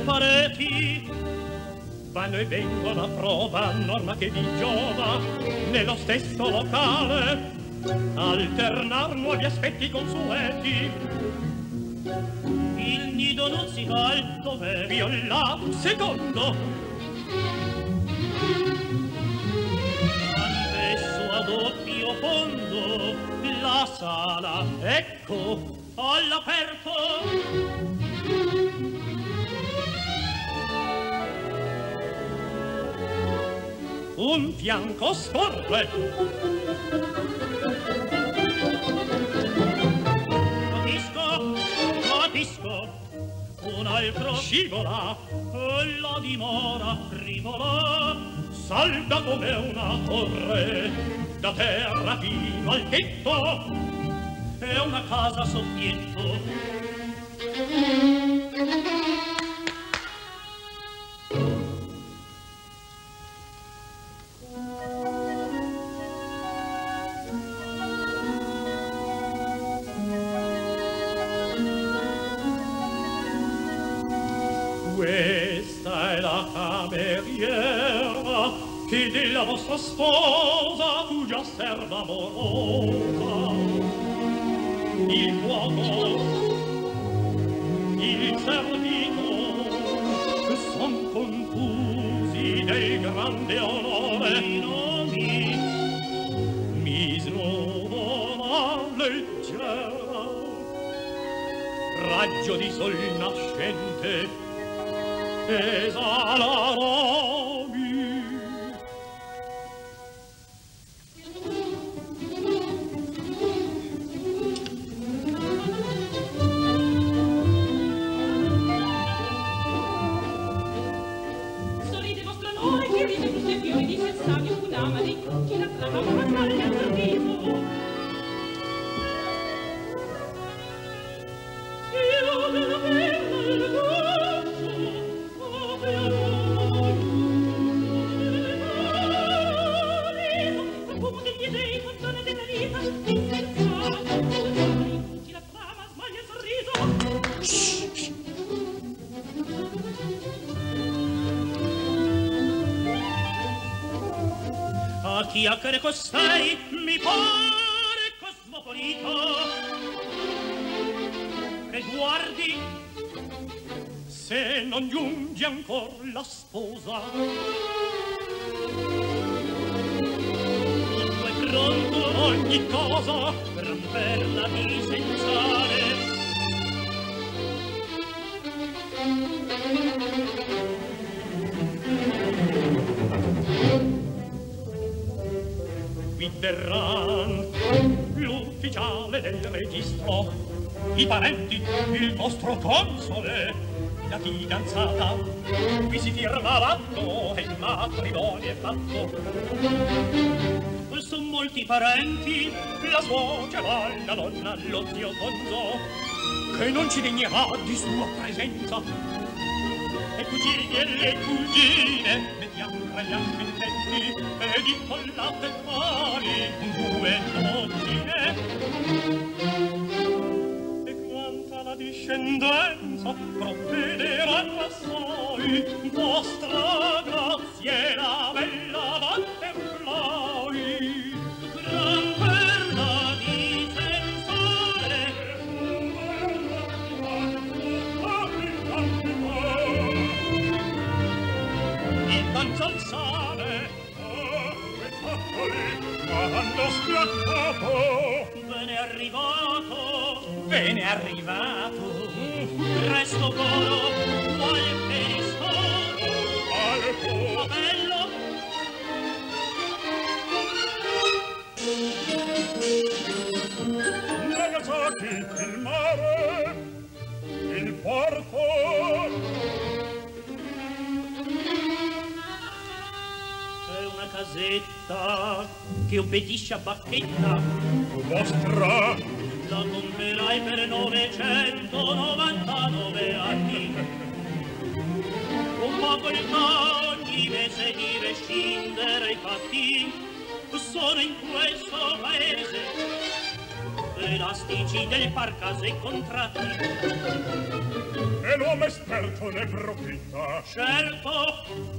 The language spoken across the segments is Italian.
pareti vanno e vengono a prova, norma che vi giova nello stesso locale alternar nuovi aspetti consueti. Il nido non si fa, dov'è? Viola, secondo. Annesso a doppio fondo la sala, ecco, all'aperto. Un fianco scorre. Capisco, un altro scivola, la dimora frivola, salda come una torre, da terra fino al tetto, è una casa soffietto. Questa è la cameriera che della vostra sposa fu già serva amorosa. Il cuoco, il servito son confusi del grande onore. I nomi mi snuvola leggera, raggio di sol nascente esala nomi. Sorride vostro onore, che ride fruste e fiori, dice il savio Cunamadi, chi la trama ma taglia il sorriso. Io della perla il goccio, a chiacchiere costei mi pare cosmopolito, e guardi se non giunge ancor la sposa. Tutto è pronto, ogni cosa per romperla di sensare. Qui verran l'ufficiale del registro, i parenti, il vostro console, la fidanzata. Qui si firma l'atto e il matrimonio è fatto. Son molti parenti, la suocera, la nonna, lo zio Tonzo, che non ci degnerà di sua presenza. E cugini e le cugine, mettiamo tra gli ascendenti, e di collate pari, 2 dozzine. E quanta la discendenza provvederanno assai, vostra graziera bella butterfly. Gran perla di sensare, danza al sale, quando schiaccato, bene arrivato, presto coro, al peristoro, al bello. Nagasaki, il mare, il porto, casetta che obbedisce a bacchetta vostra, la comperai per 999 anni. Un facoltà ogni mese di rescindere i fatti sono in questo paese elastici del par case contratti. E l'uomo esperto ne profitta. Certo.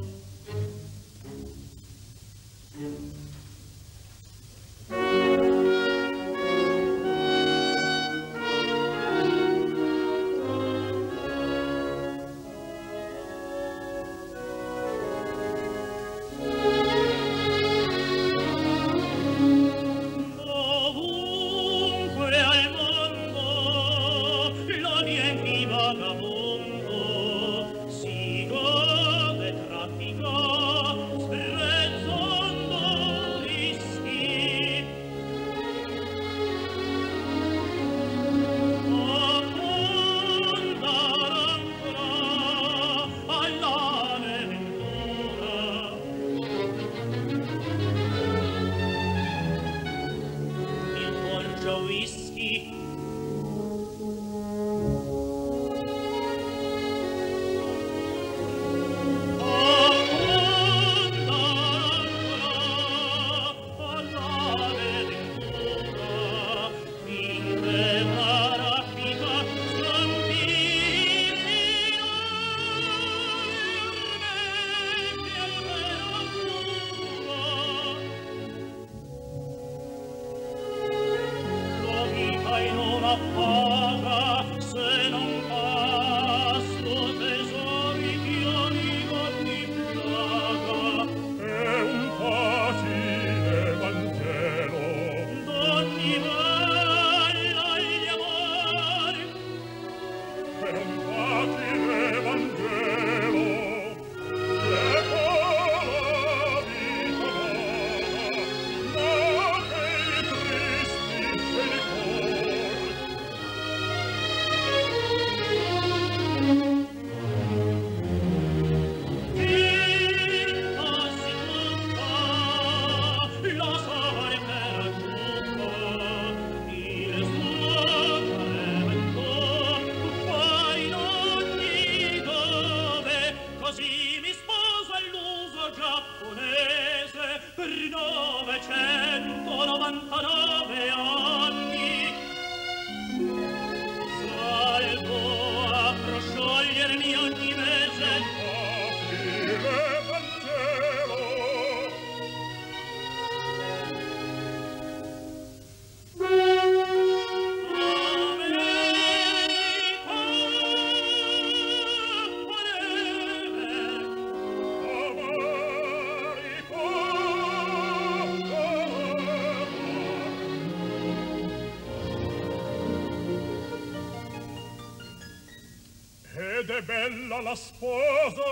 Ed è bella la sposa,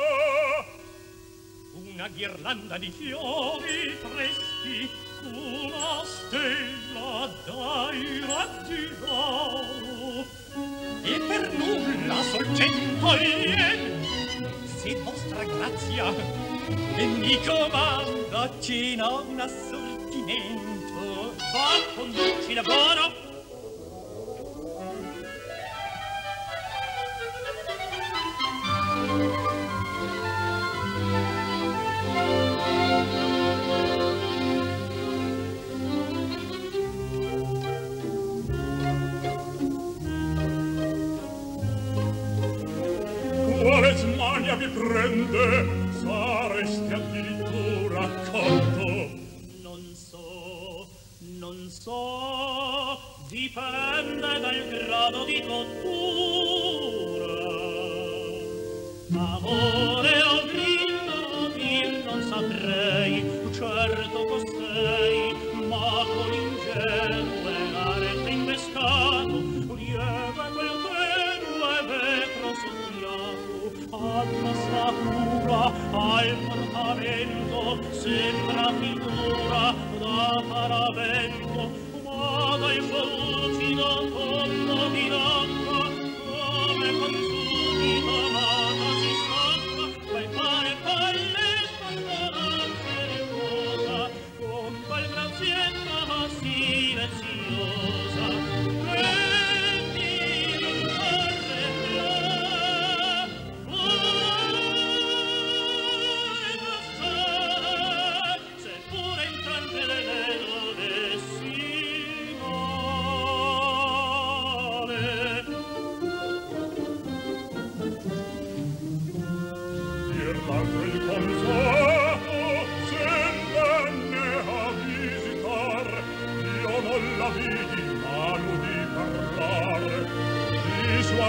una ghirlanda di fiori freschi, una stella dai raggi d'oro, e per nulla sorgendo ien, se vostra grazia mi comanda cena un assortimento, va, conduci lavoro. quale smania vi prende, saresti addirittura accanto. Non so, dipende dal grado di cottura. Amore o grillo, dir non saprei, certo costei, ma con ingenue arte invescato, lieve quel tenue vetro soffiato, all'ossatura, al portamento, sembra figura da paravento, ma dai lucido fondo di l'acqua, come consumita amata si stacca, quel pare palle spandolante,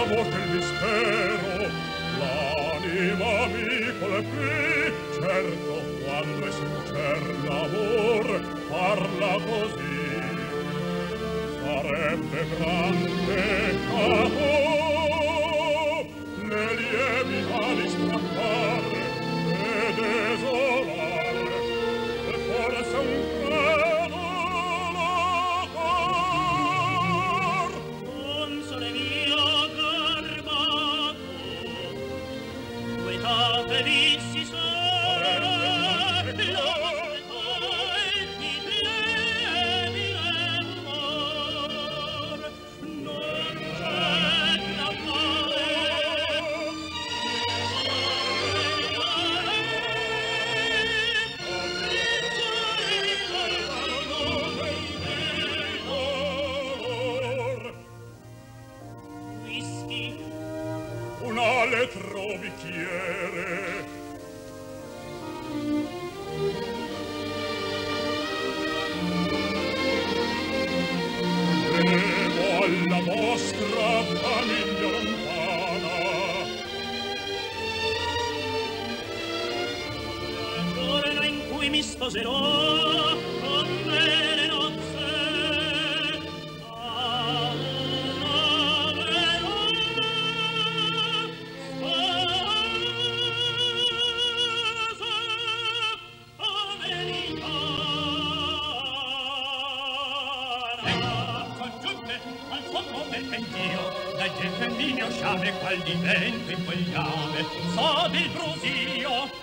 la voce il mistero, l'anima mi colpì, certo quando è sincer l'amor parla così, sarebbe gran peccato le lievi ali strappare e desolare, e forse un credo la cor. Console mio garbato, quetate vissi se, Altro bicchiere. Bevo alla vostra famiglia lontana. Il giorno in cui mi sposerò con me le nozze, da gefemminio sciame qual di vento in quegliame sa del brusio.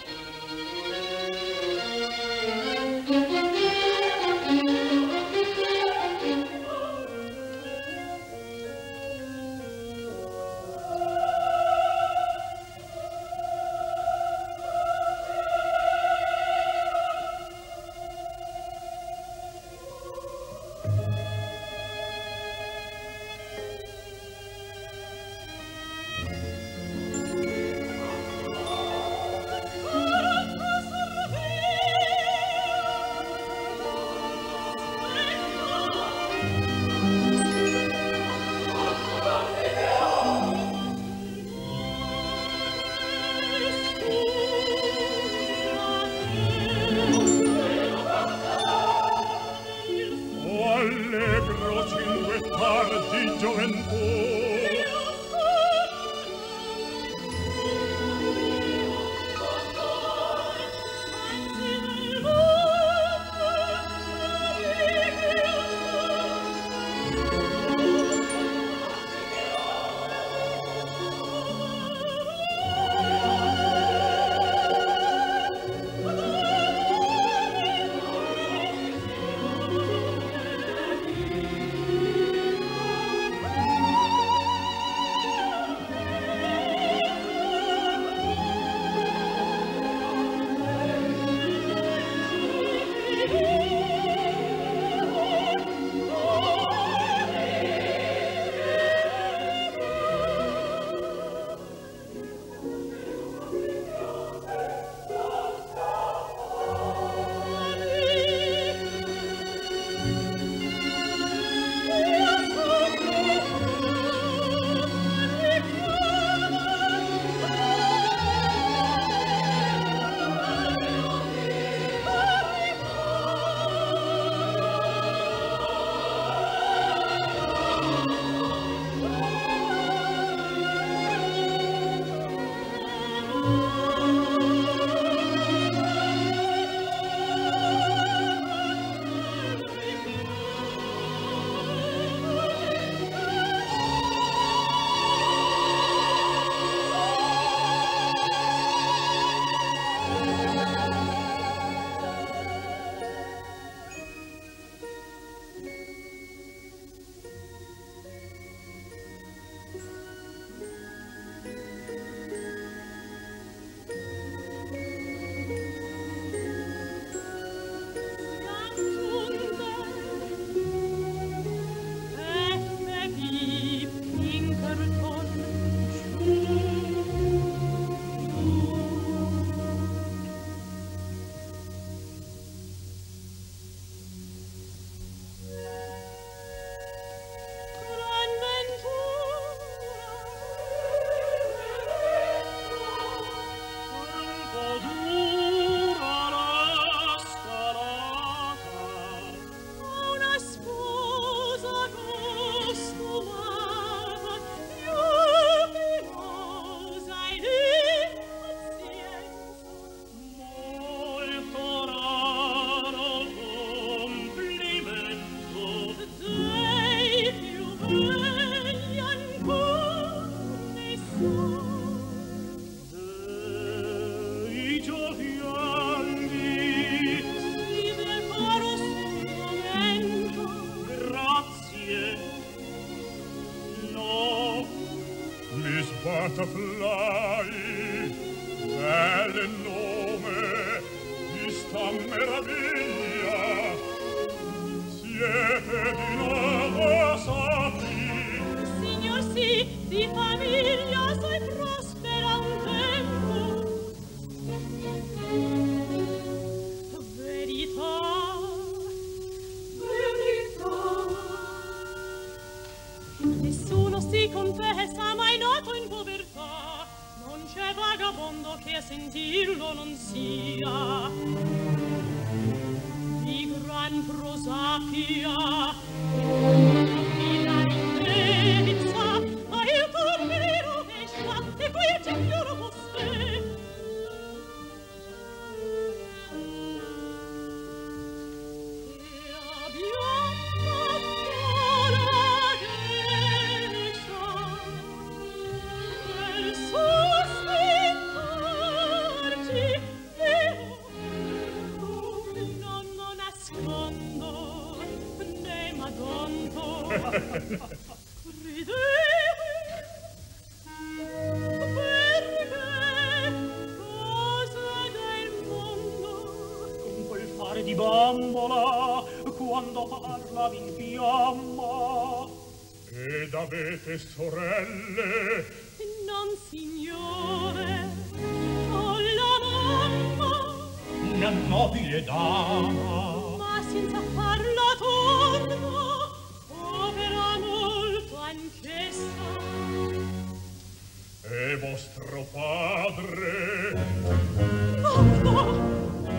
Butterfly, bel nome di sta meraviglia, siete di Nagasaki. Signor sì, di famiglia sei prospera un tempo. Verità, nessuno si confessa mai noto in povertà, non c'è vagabondo che a sentirlo non sia di gran prosapia. Mi la rindezza, ma il cor mi rovescia e poi c'è fioro vostè. Di bambola quando parlavi in fiamma. Ed avete sorelle? Non signore, ho la mamma, Una nobile dama, ma senza farla torna, povera molto anch'essa. E vostro padre? Oh, no.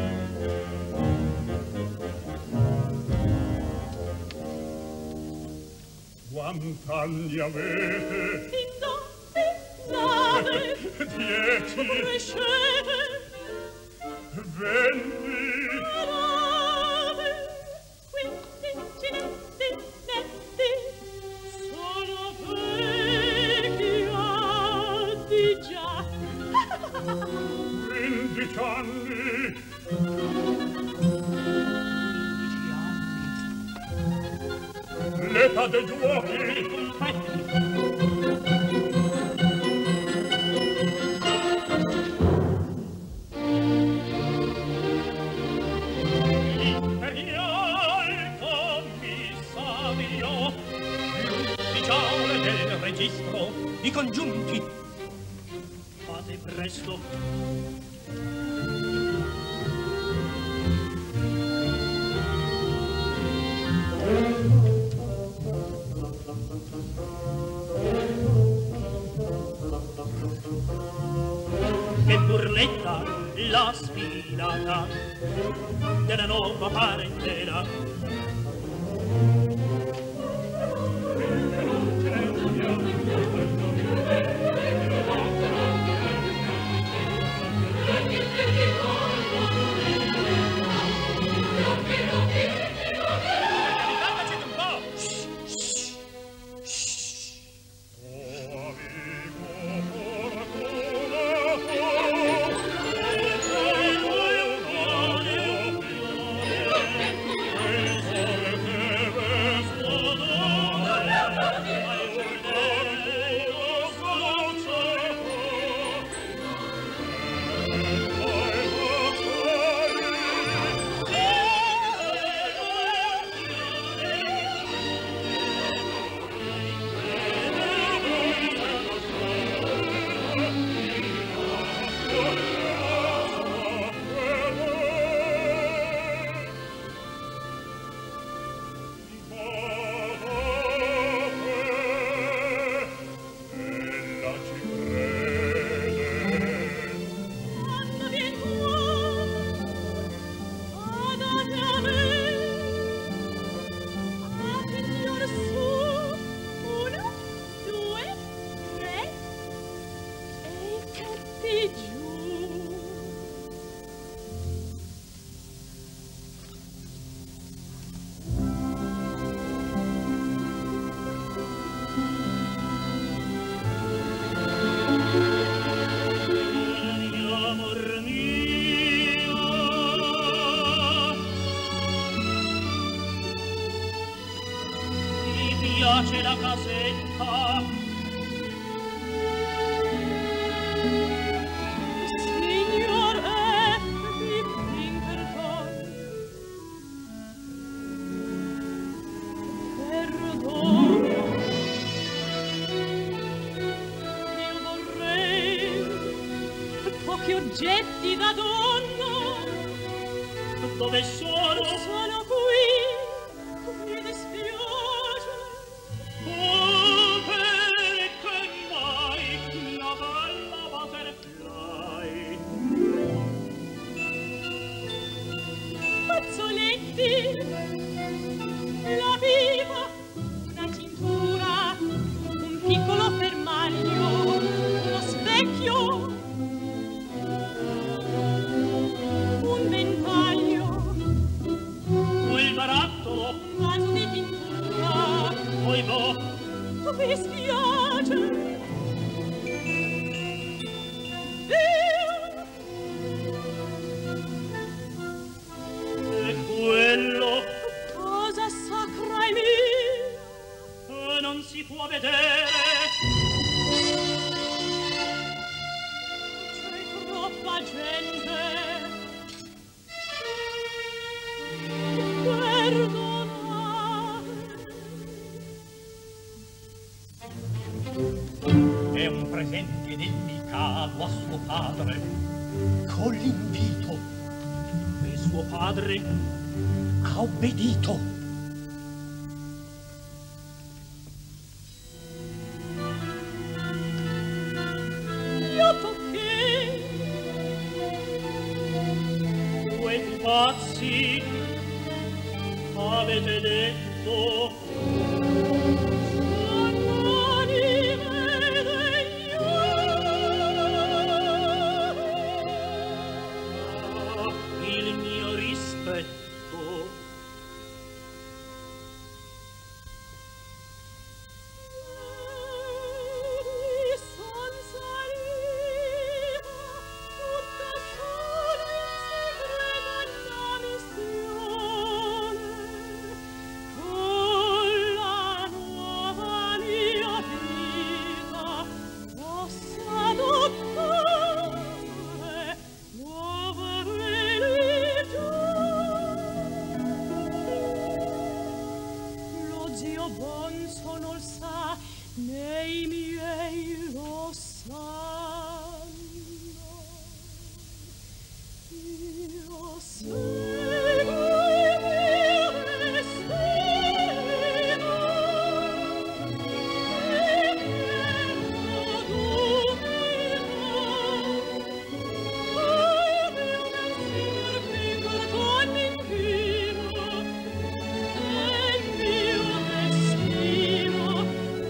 Quant'anni avete? Indovinate, 10, crescete, 20, 15 netti, sono vecchia di già. 15 anni. L'età dei giochi. l'imperial commissario, l'ufficiale del registro, i congiunti. Fate presto. Che burletta la sfilata della nuova parentela. Piace la casetta che oggetti da donna. Dove sono? Sono qui, mi dispiace. Oh, perché mai la bella butterfly? Fazzoletti, la pipa, una cintura, un piccolo fermaglio, uno specchio, un ventaglio, Quel barattolo, un vaso di tintura. poi boh, Mi spiace. e quello Cosa sacra è mia? non si può vedere. C'è troppa gente. Perdonate. È un presente dedicato a suo padre con l'invito, e suo padre ha obbedito. Io tocché. Quei pazzi avete detto il mio rispetto. Nei miei lo sanno, io seguo il mio destino, e chiedo d'umiltà, oh mio pensier che perdon m'inchino, e il mio destino.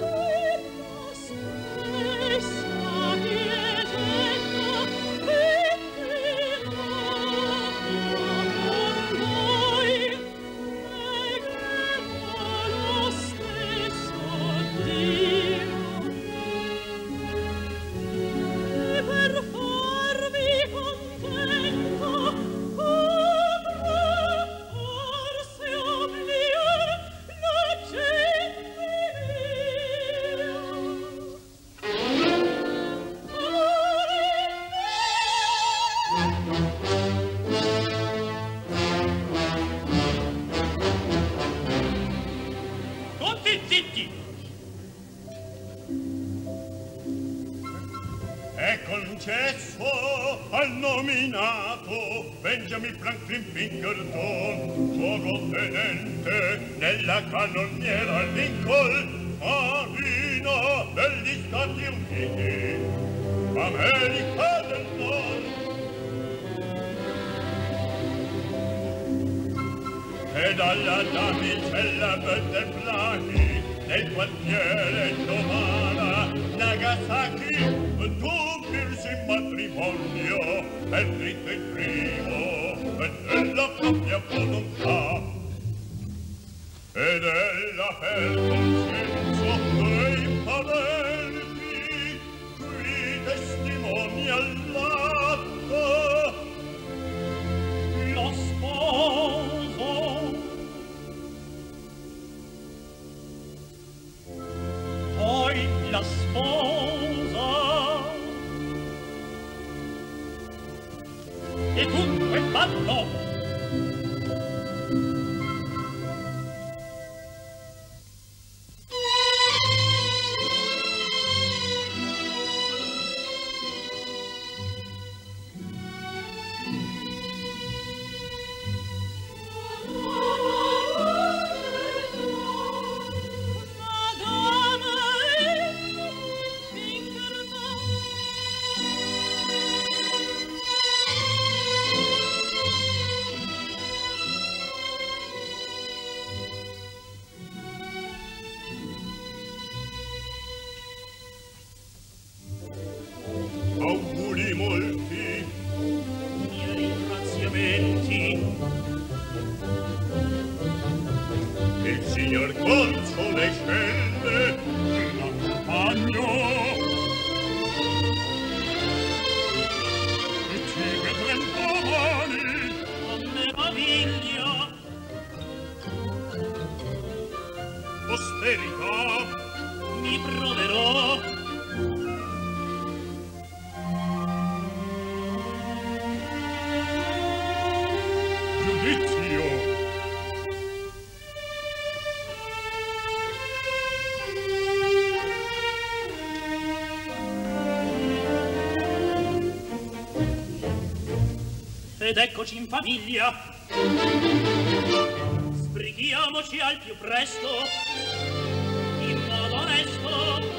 Tutti zitti! È concesso al nominato Benjamin Franklin Pinkerton, luogotenente nella cannoniera Lincoln, marina degli Stati Uniti, America del Nord. E dalla damigella Butterfly del quartiere Novara Nagasaki tu firsi in matrimonio per dritto il primo e della propria volontà ed ella per consenso dei parenti qui testimoni all'atto Lo sposo poi la sposa e tutto è fatto. ed eccoci in famiglia. Sbrighiamoci al più presto, in modo onesto.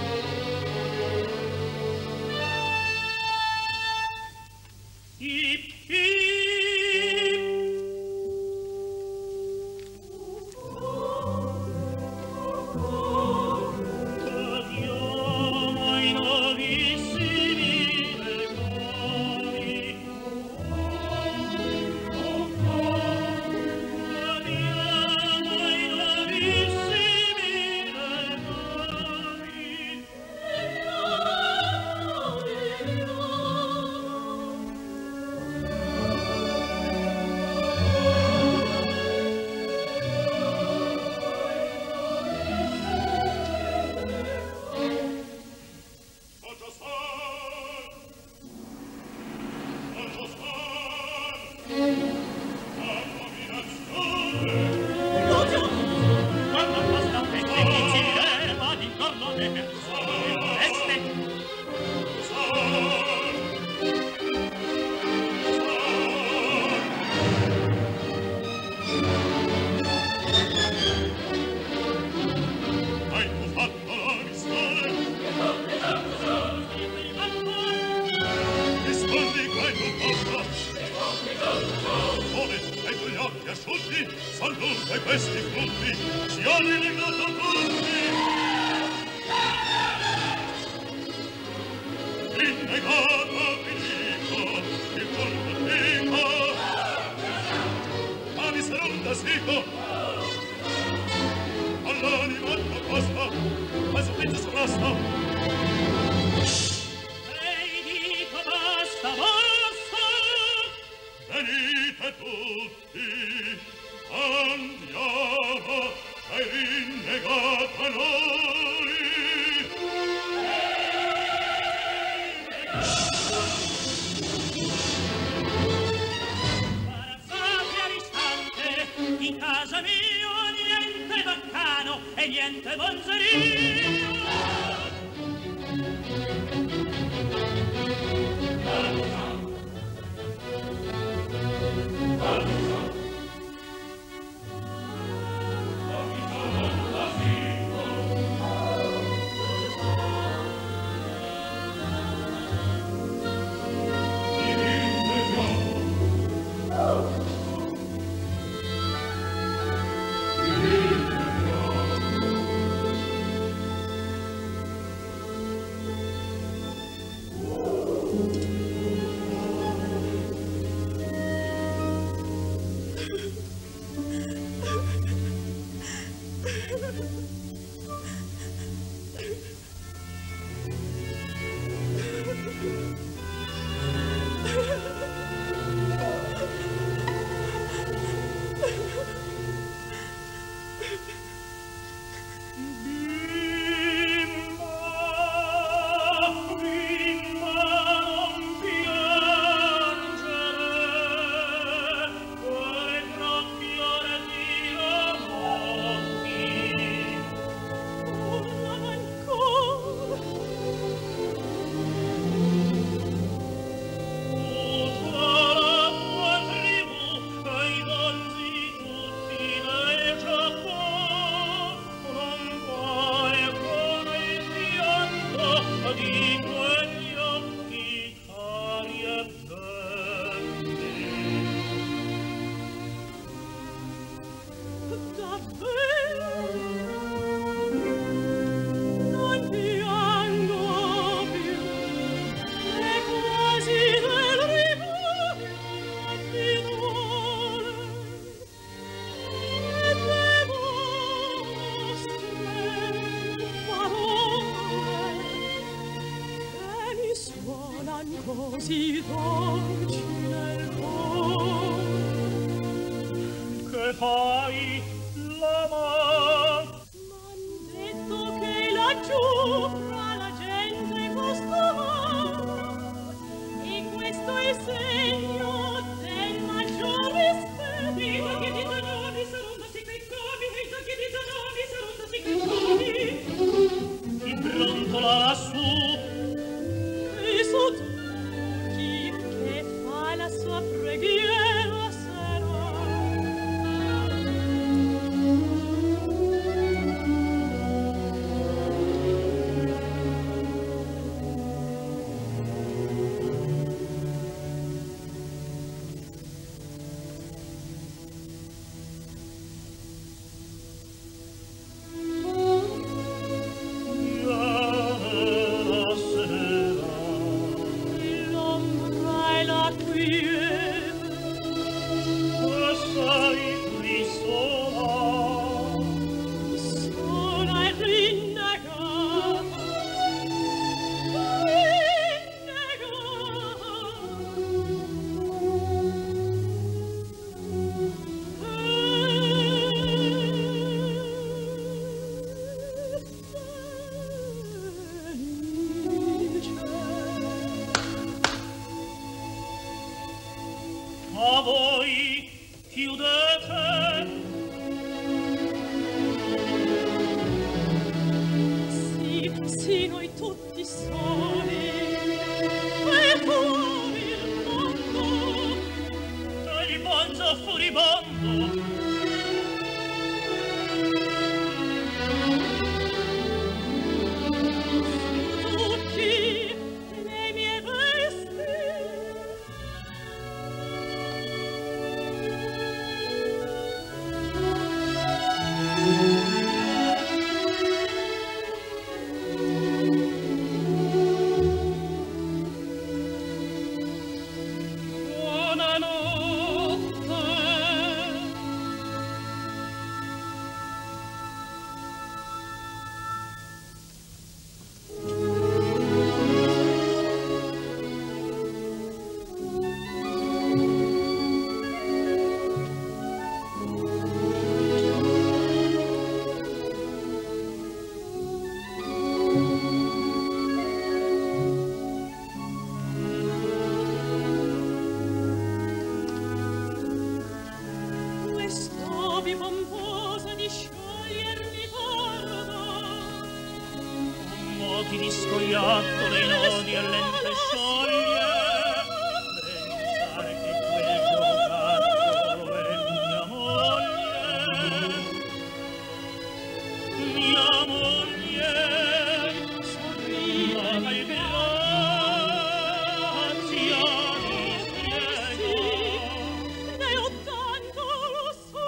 Ip, Adiamo ai novissimi legami. Adiamo ai novissimi legami. Quando basta feste chi si leva d'intorno alle persone oneste. Hai tu fatto la mistore? Rispondi che hai tu fatto? Come hai tu gli occhi asciutti? Son dunque questi frutti, ci ho relegato tutti! Innegato vi dico, il colpo dico, ma mi sarà un tasdico, all'anima proposta, ma supplizio sovrasta. Ehi, dico basta, basta. Venite tutti, andiamo, hai rinnegato a noi. Parazzate all'istante, in casa mia niente baccano e niente bonzeria. così dolci nel cuore. Che fai, l'amor? M'han detto che laggiù fra la gente costumata, e questo è il segno del maggior rispetto. I tocchi di Zanoni saranno secretati, e i tocchi di Zanoni saranno secretati. Ti brontola lassù, E so tu chi che fa la sua A voi chiudete sì, noi tutti soli e fuori il mondo tra il bonzo furibondo tutti le mie vesti pomposa di sciogliermi bordo moti di scoiattolo i nodi e lente scioglie pensare che quel giocattolo è mia moglie sorride ma che grazia mi spiega ne ho tanto lo so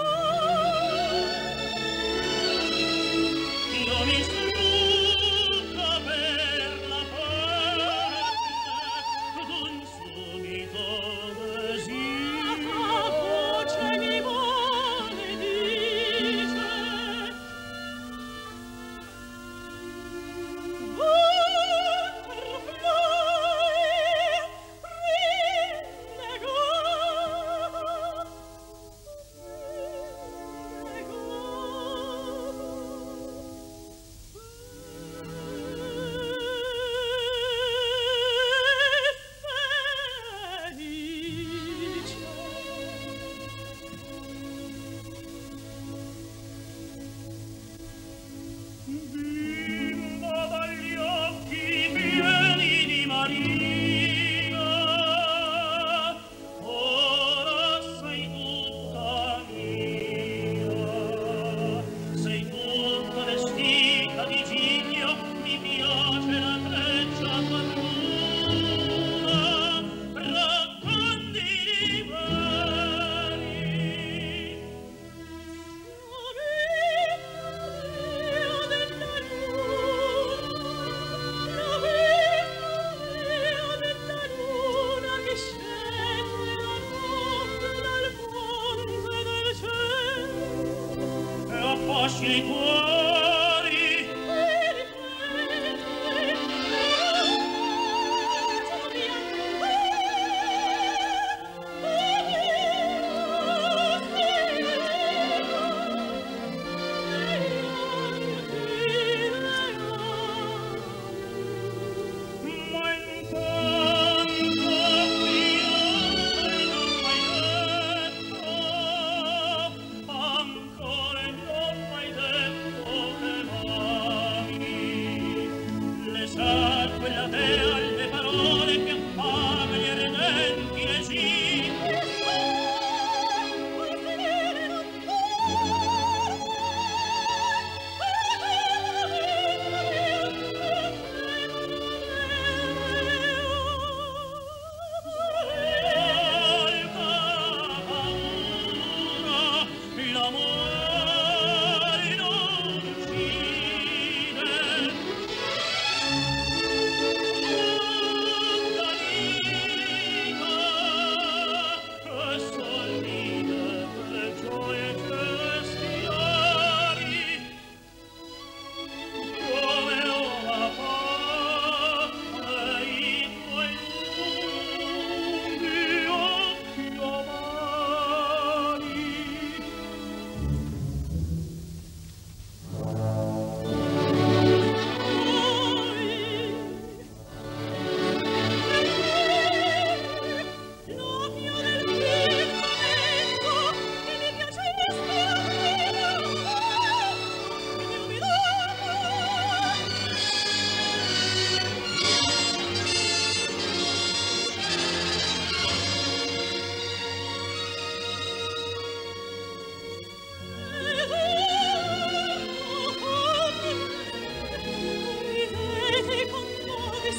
non mi sfrutta per la parte d'un subito desiderio a voce mi vuole dice bimba dagli occhi pieni di Maria, ora sei tutta mia, sei tutta vestita di gigno, mi piace la treccia tua bruna, racconti di veri. E affasci i cuori ma intanto ancora non ho mai detto che m'ami. Le sa quella dea le parole che affame gli ardenti regimi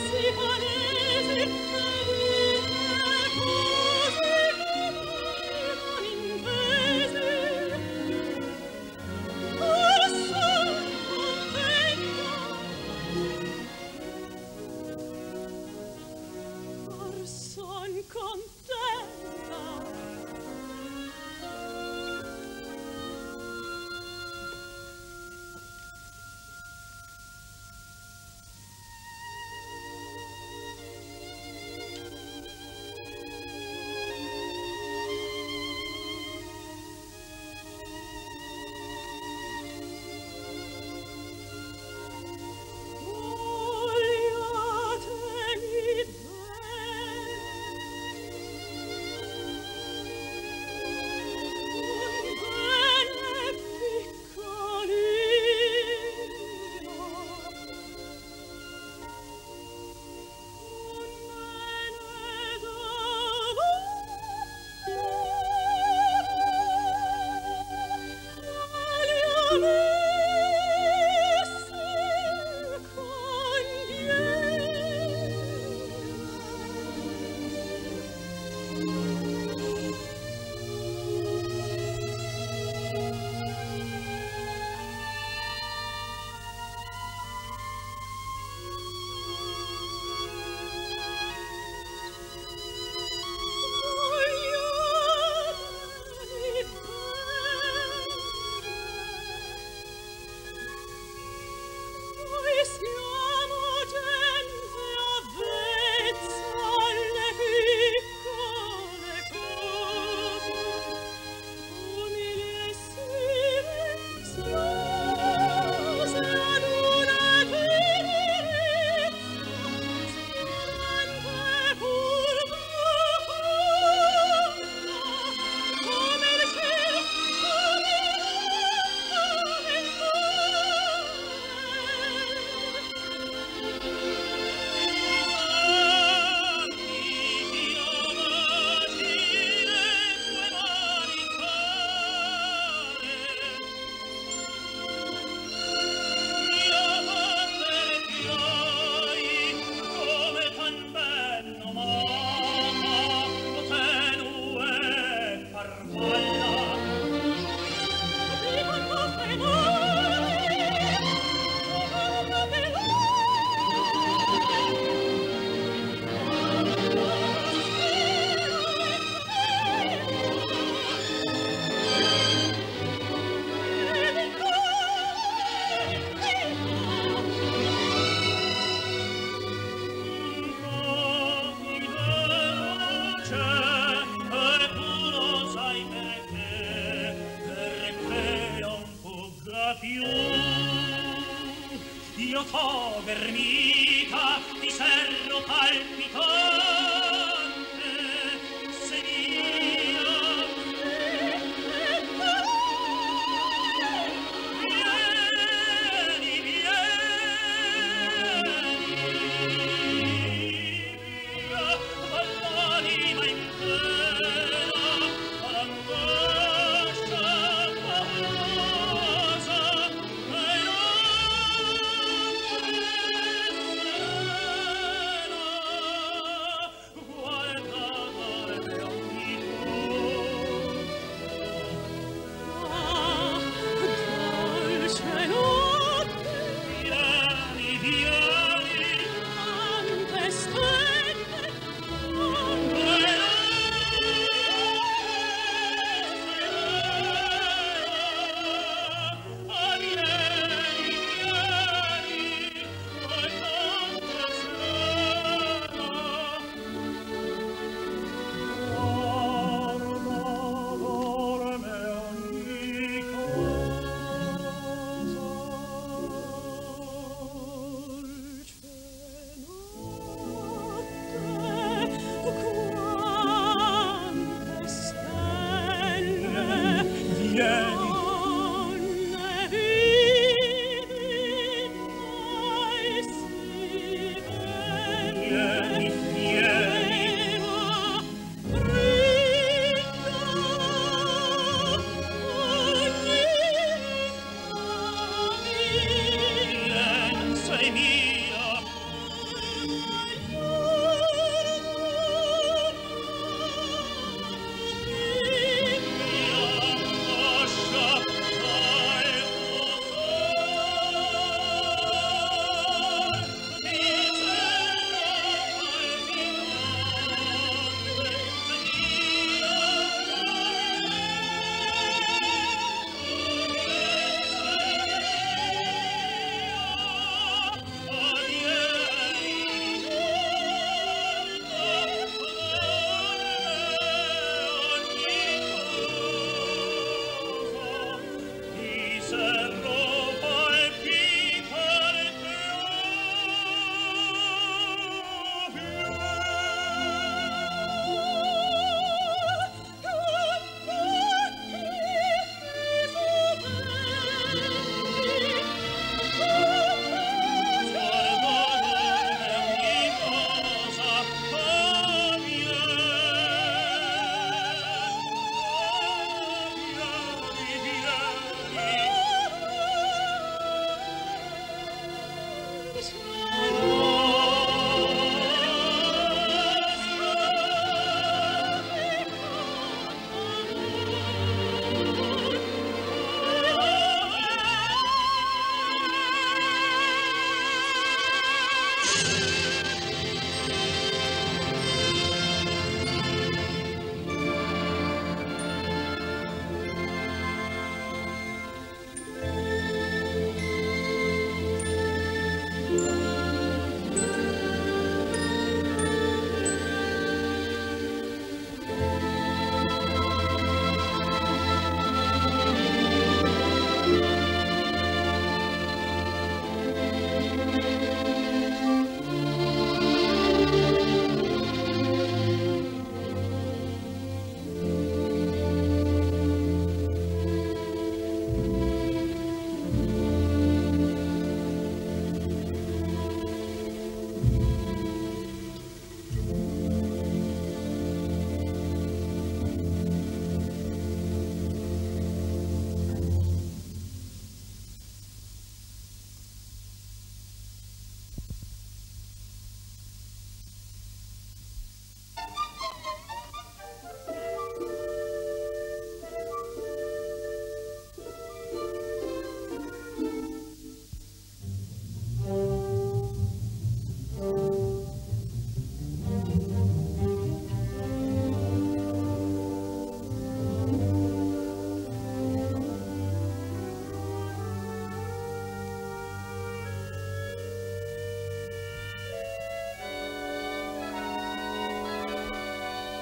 vermita di serro palpitante, se via vieni, via dall'anima in pena all'angoscia paurosa e non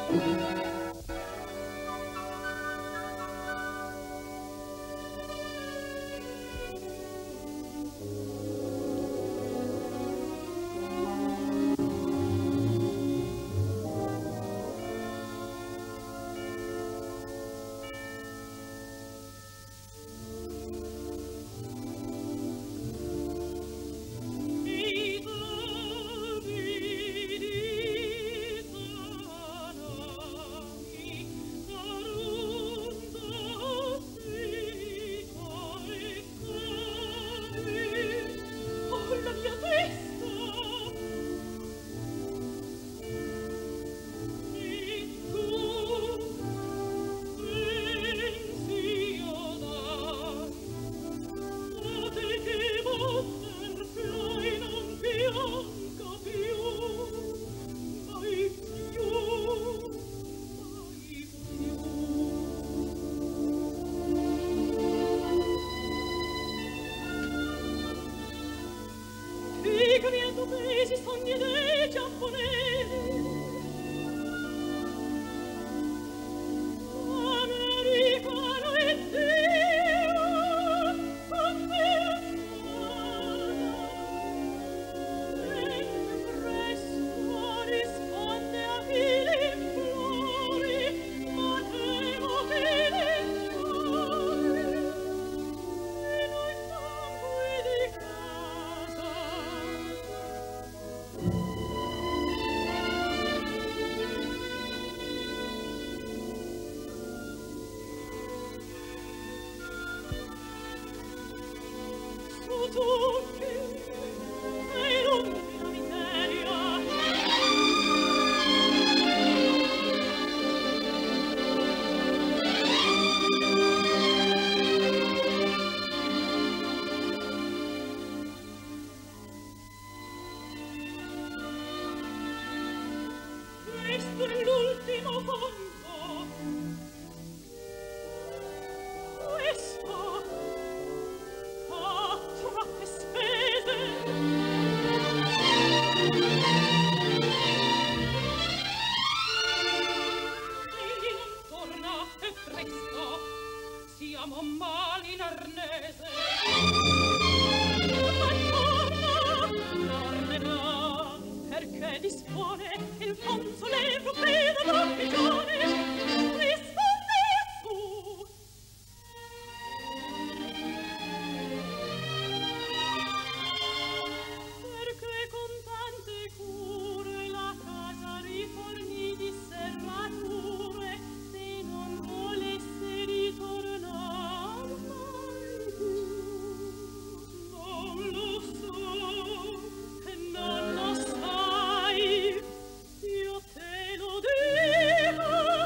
Io te lo dico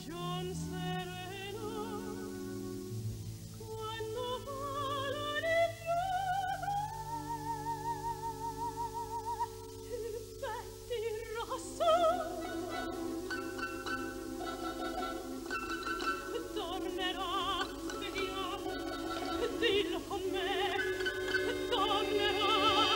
ragion serena quando va la nebbia il petti rosso tornerà, vediamo, dillo con me, tornerà.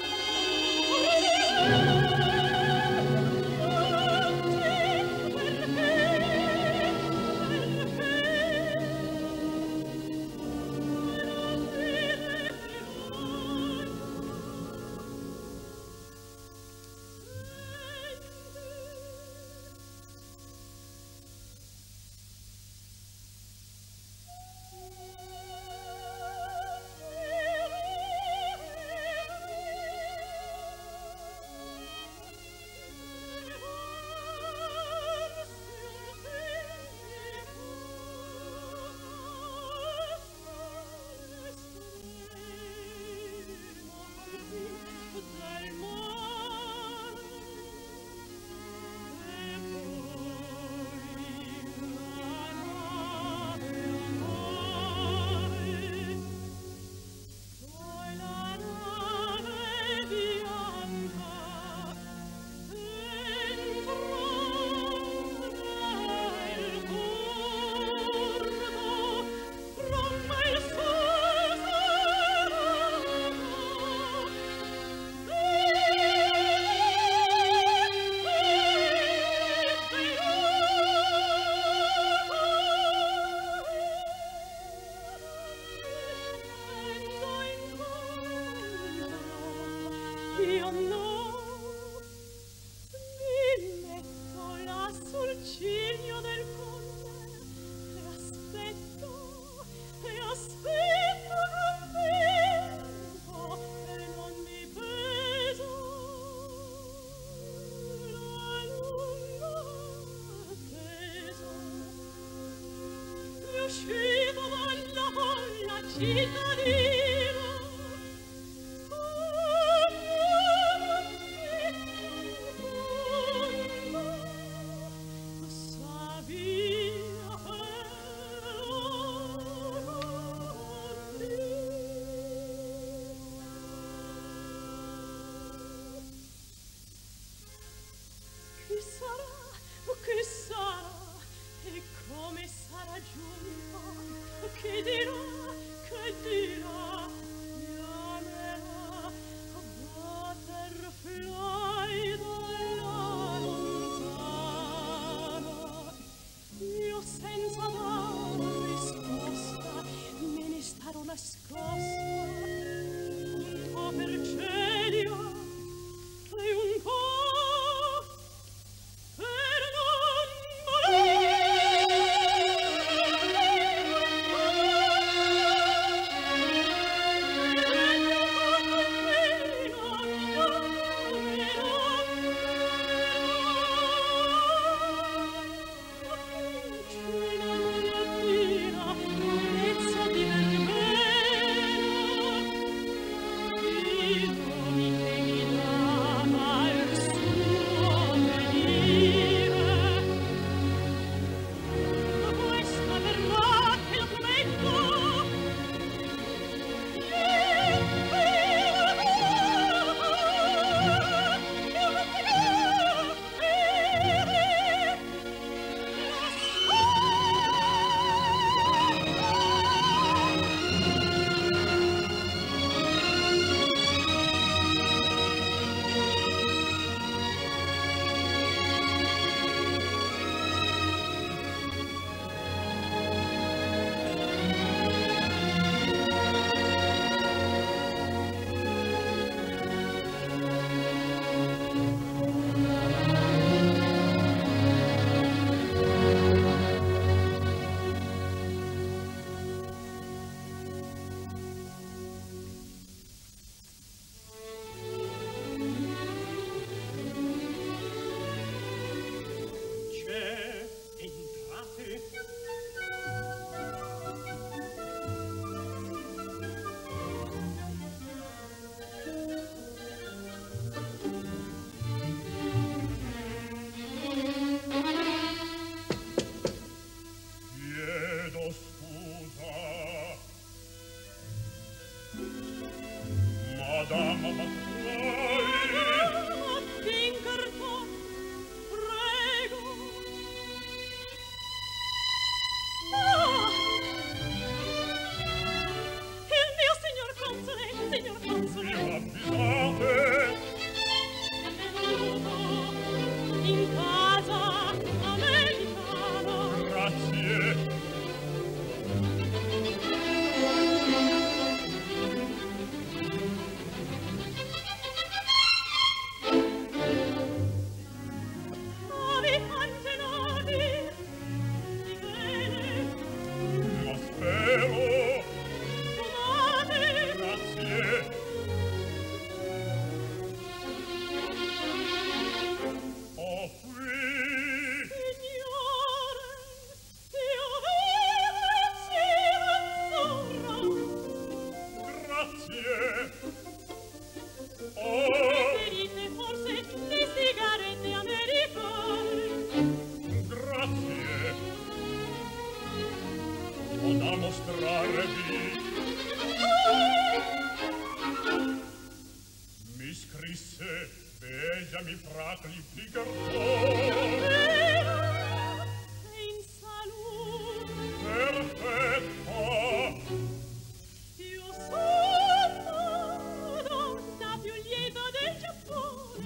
Io no, mi metto là sul ciglio del ponte e aspetto contento e non mi peso la lunga attesa. È uscito dalla folla cittadina che sarà e come sarà giunto, che dirà, che dirà. dama m'attrai. Pinkerton, prego. Il mio signor console, signor console. Mi avvisate. Benvenuto in casa americana. Grazie. Avi antenati di bene, Lo spero. fumate. Grazie. Oh, qui. Signore, io vivo in cielo azzurro. Grazie. Oh, Preferite forse le sigarette americane? grazie. Ho da mostrarvi. Mi scrisse, bejami fracli Pinkerton. Vero, e in salute. Perfetto. Io sono donna più lieta del Giappone.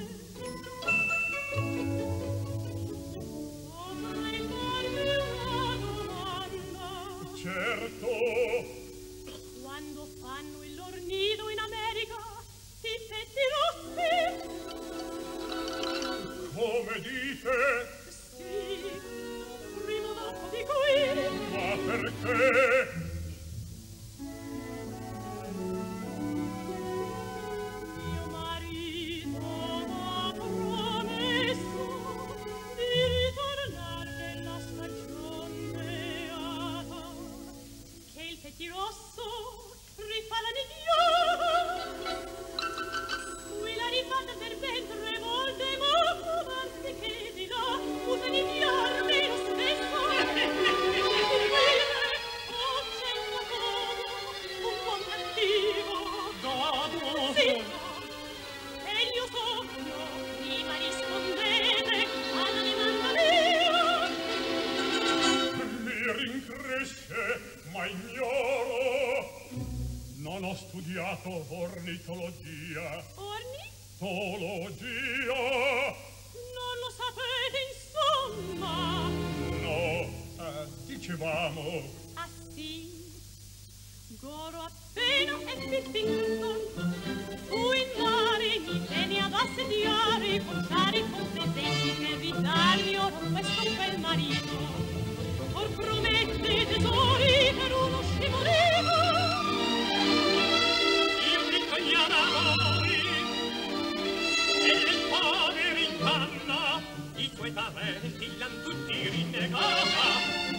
Potrei farvi una domanda. Certo. Quando fanno il loro nido in America, i petti rossi. Come dite? Sì, primo dopo di qui. Ma perché? Mio marito m'ha promesso di ritornare nella stagion beata, che il pettirosso rifà la nidiata. Qui la rifata per ben 3 volte, ma anzi che di là usa di piarmi lo stesso. Oh, c'è una cosa, un buon cattivo. Sì, è il mio sogno, prima rispondete alla domanda mia. Mi rincresce, ma ignoro. Non ho studiato ornitologia. Ornitologia? Tologia. Non lo sapete, insomma. No, dicevamo. Ah sì, Goro appena ebbe Pinkerton, fu in mare, mi tenne ad assediare, conciare con presenti per ridarmi ora questo bel marito. Or promette tesori per uno scimolino. Io mi cogliava voi e il povero in panna i suoi parenti l'han tutti rinnegata.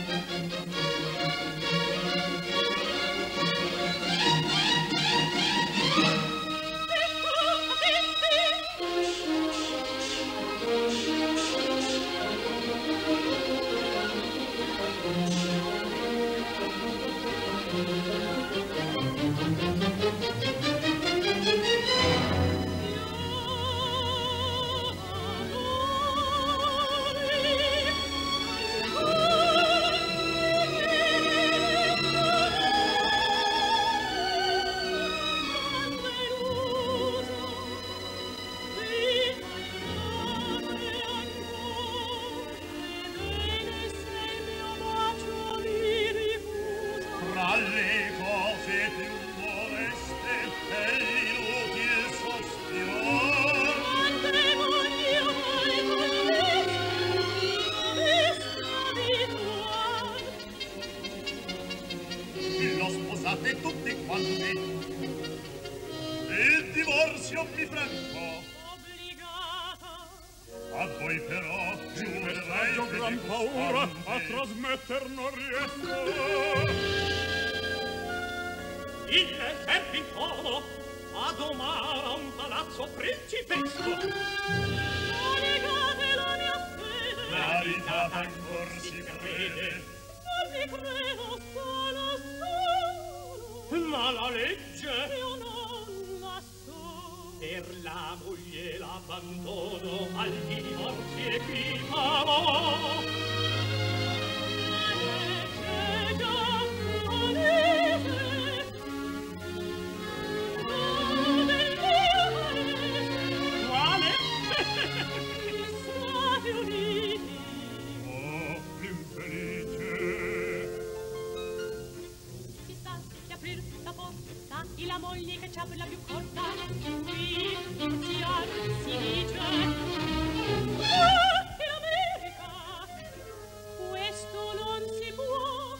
Tra le cose più moleste è l'inutil sospiro. L'ho sposate tutte quante. Il divorzio mi franco. A voi però giurerei che gran paura a trasmetter non riesco. Il Serpitono a domare a un palazzo principesco. Maritata ancor si crede. Non mi credo solo. Ma la legge Io non la so. per la moglie l'abbandono al divorzio equiparo. Quale? Stati Uniti. Oh, l'infelice. Si sta di aprir la porta e la moglie che c'ha per la più corta. Qui iniziar si dice in America questo non si può.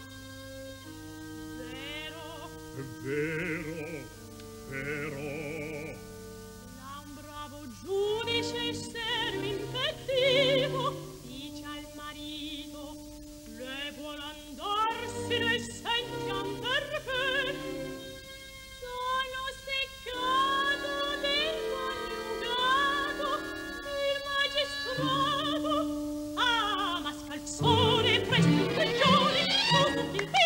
Vero? È vero, però. Da un bravo giudice esterno infettivo dice al marito le vuol andarsene e sentiam perché sono seccato del coniugato il magistrato ama scalzone presto in 3 giorni con tutti il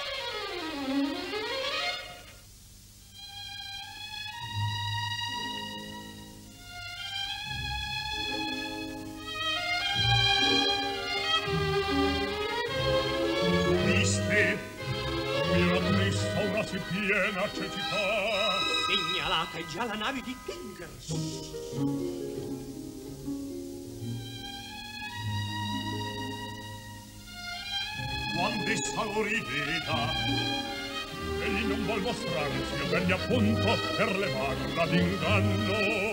Viste, mia trista una sì piena cecità. Segnalata è già la nave di Tinkerson. Quando essa lo riveda, egli non vuol mostrarsi e venne appunto per levarla d'inganno.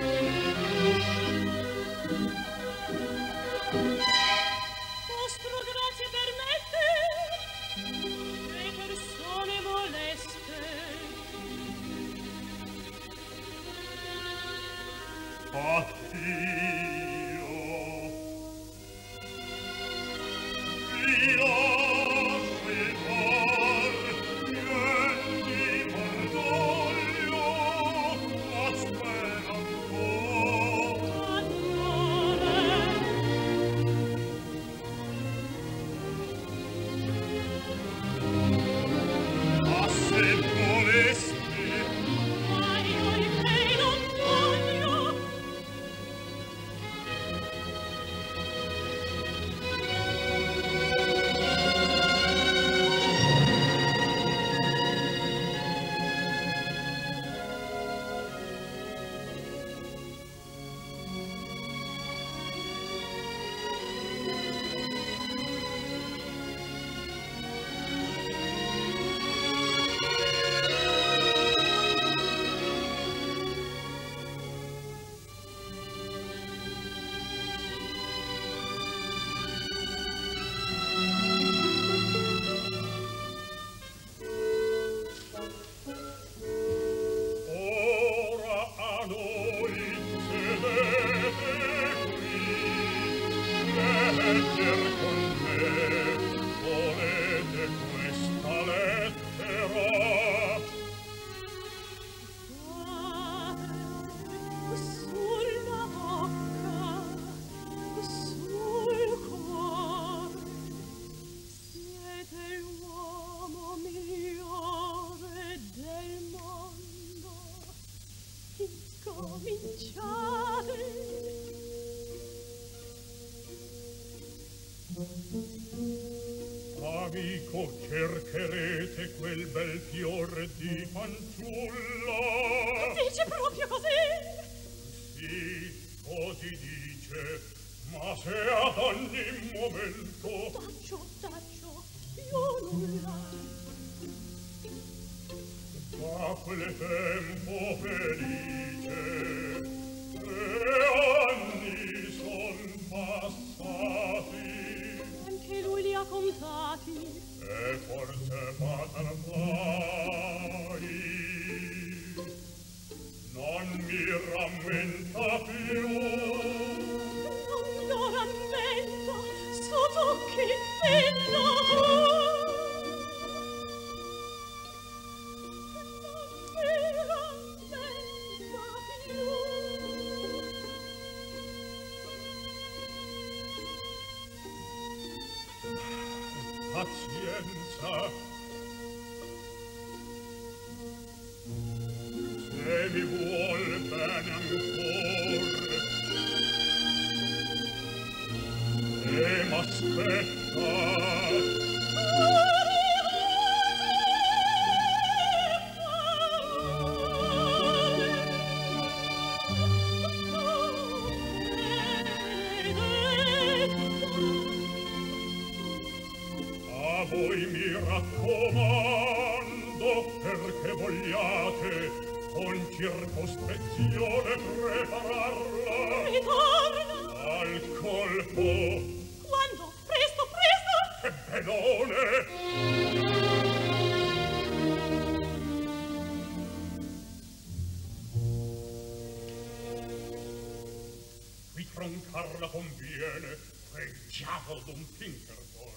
vostro grazie permette le persone moleste Io scivar, nienti perdoglio, ma spera ancora. Ma se volesti, ma io di te non voglio ora a noi sedete qui, leggere con me, volete questa lettera? sulla bocca sul cuore siete l'uomo migliore del mondo incominciate Amico, cercherete quel bel fior di fanciulla. dice proprio così Sì, così dice, ma se ad ogni momento taccio io nulla da quel tempo felice e anni son passati anche lui li ha contati e forse fatal mai non mi rammenta più. non lo rammento su tocchi e no Pazienza, se mi vuol bene bene ancor. E m'aspetta. A voi mi raccomando, perché vogliate con circospezione prepararla. Ritorna! Al colpo! Quando? Presto, presto! Che benone! Qui troncarla conviene, quel diavolo d'un Pinkerton.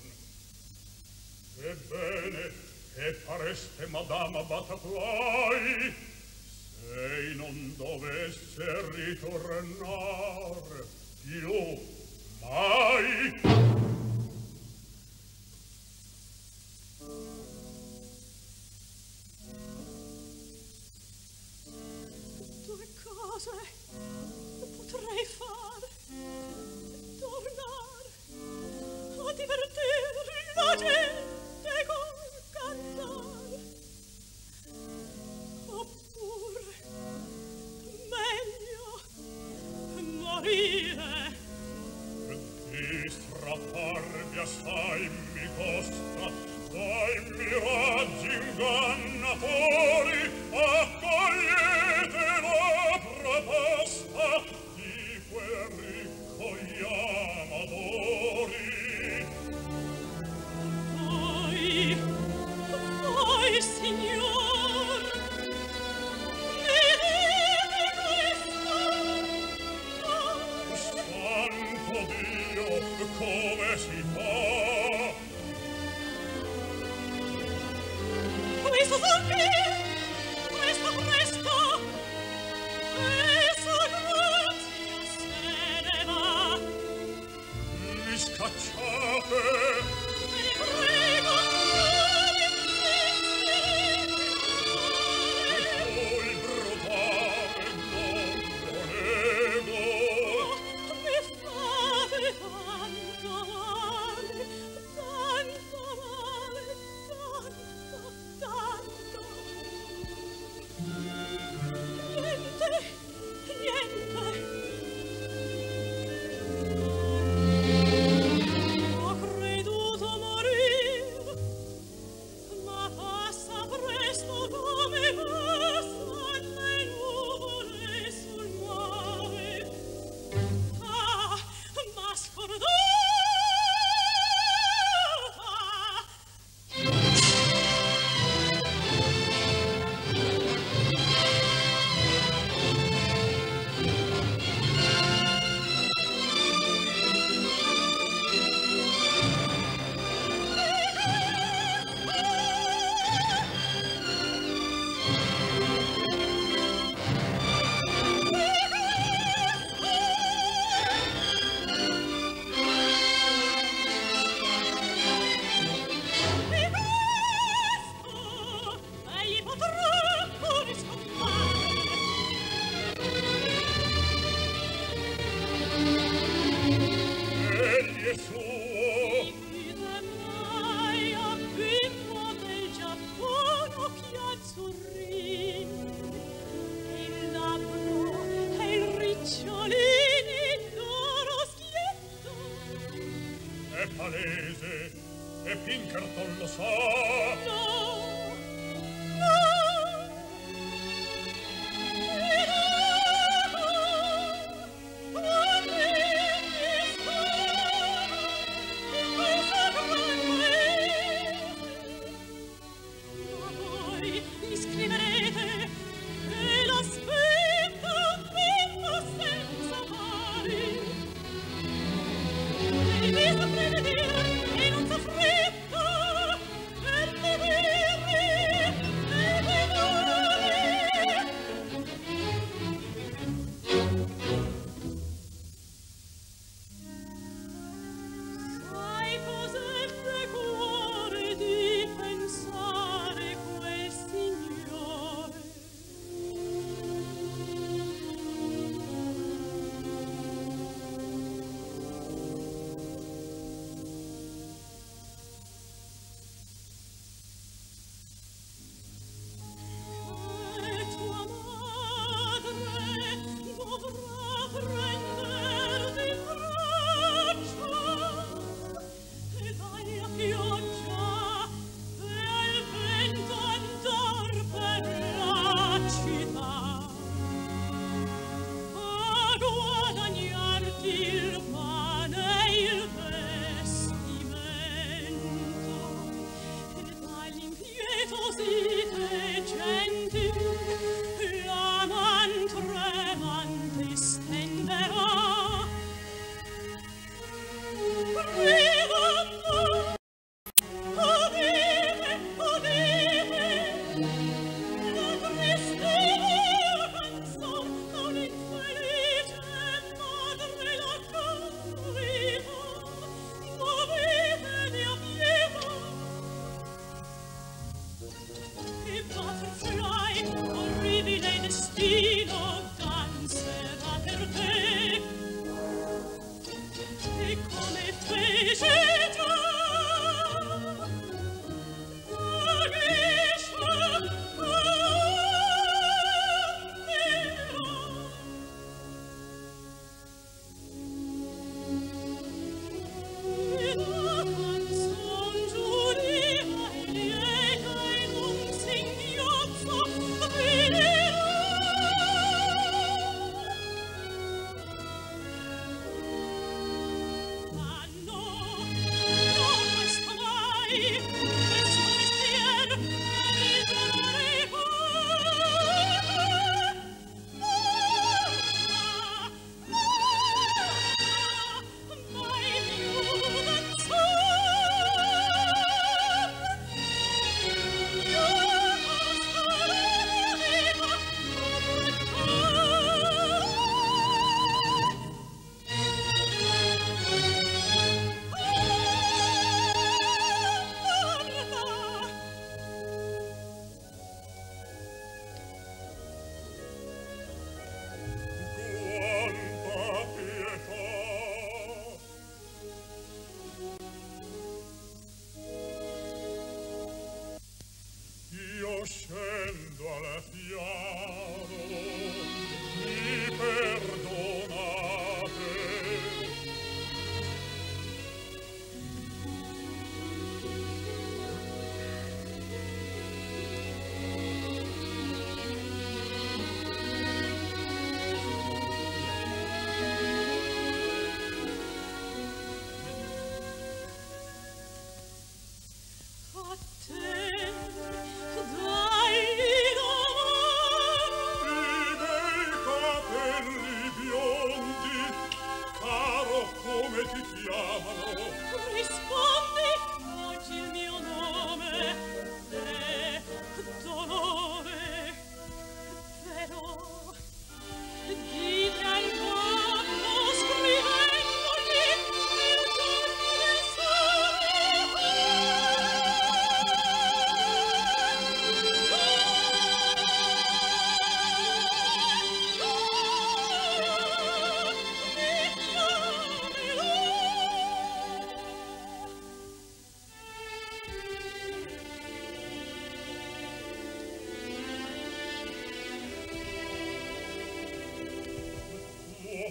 Ebbene, che fareste, Madama Butterfly, se non dovesse ritornare più mai? Due cose potrei fare: tornare a divertire la gente col cantare, oppure meglio morire. Di strapparvi assai mi costa, dai miraggi ingannatori, accogliete la proposta di quel ricco Amadori. Voi, signor, mi dite questo? Santo Dio, come si fa? Questo son qui, presto, presto, questa grazia se ne va. Mi scacciate? Vi prego, non insistere. Voi brutale, non lo nego. Mi fate tanto male, tanto male, tanto. Niente, niente. Ho creduto morir, ma passa presto come passano le nuvole sul mare. Ah, ma scordata! Egli potrà pure scappare. Egli è suo. Vide mai a bimbo del Giappone occhi azzurrini, il labbro e il ricciolini d'oro schietto. È palese, e Pinkerton lo sa. No, ma voi gli scriverete che l'aspetta un bimbo senza pari. E vi saprete dire che non s'affretta per vedere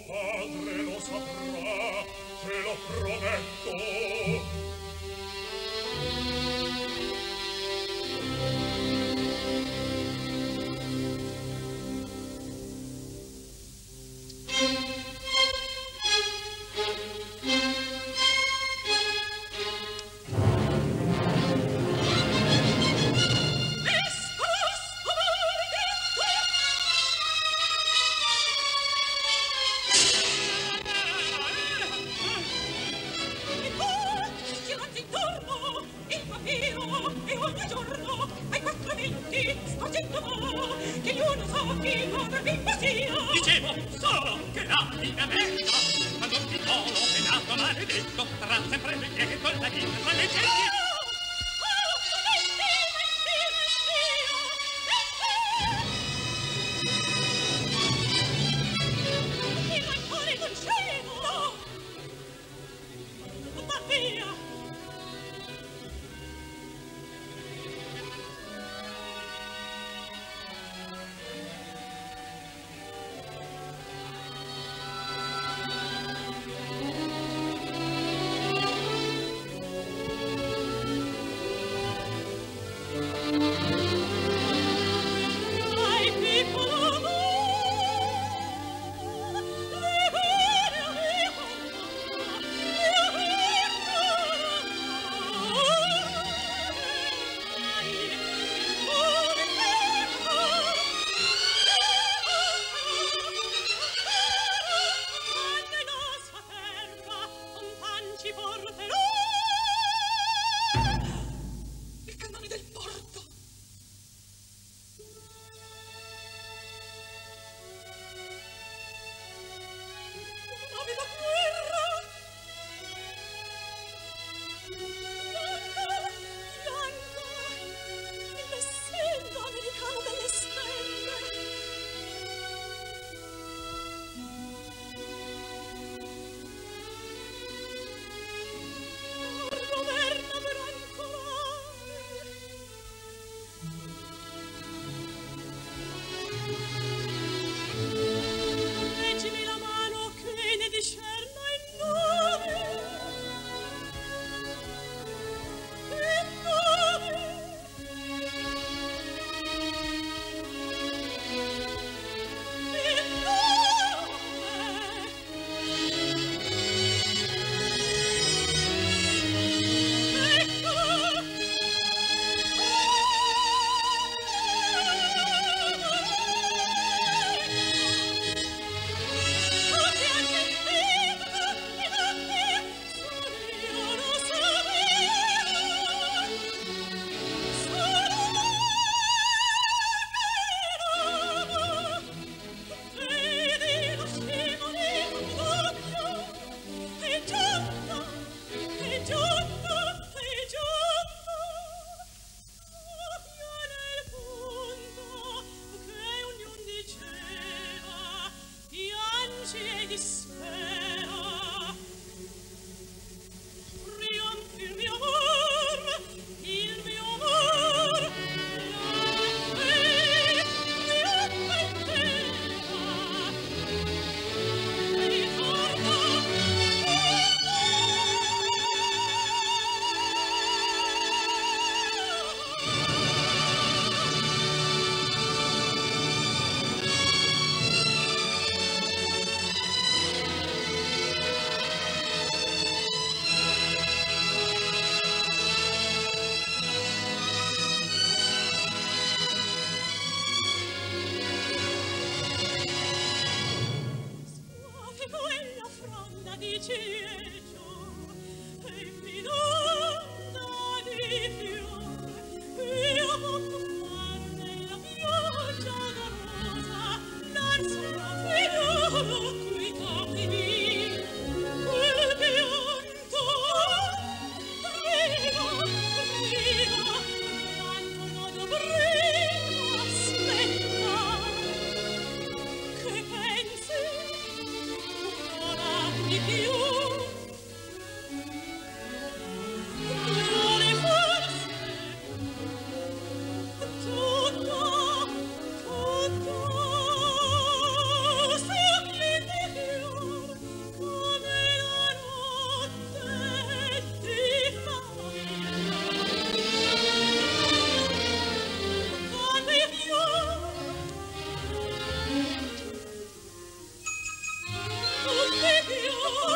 padre lo saprà, te lo prometto. Dicevo solo che la mia merda, quando il piccolo è nato maledetto, tra sempre il lieto e la vita tra le genti.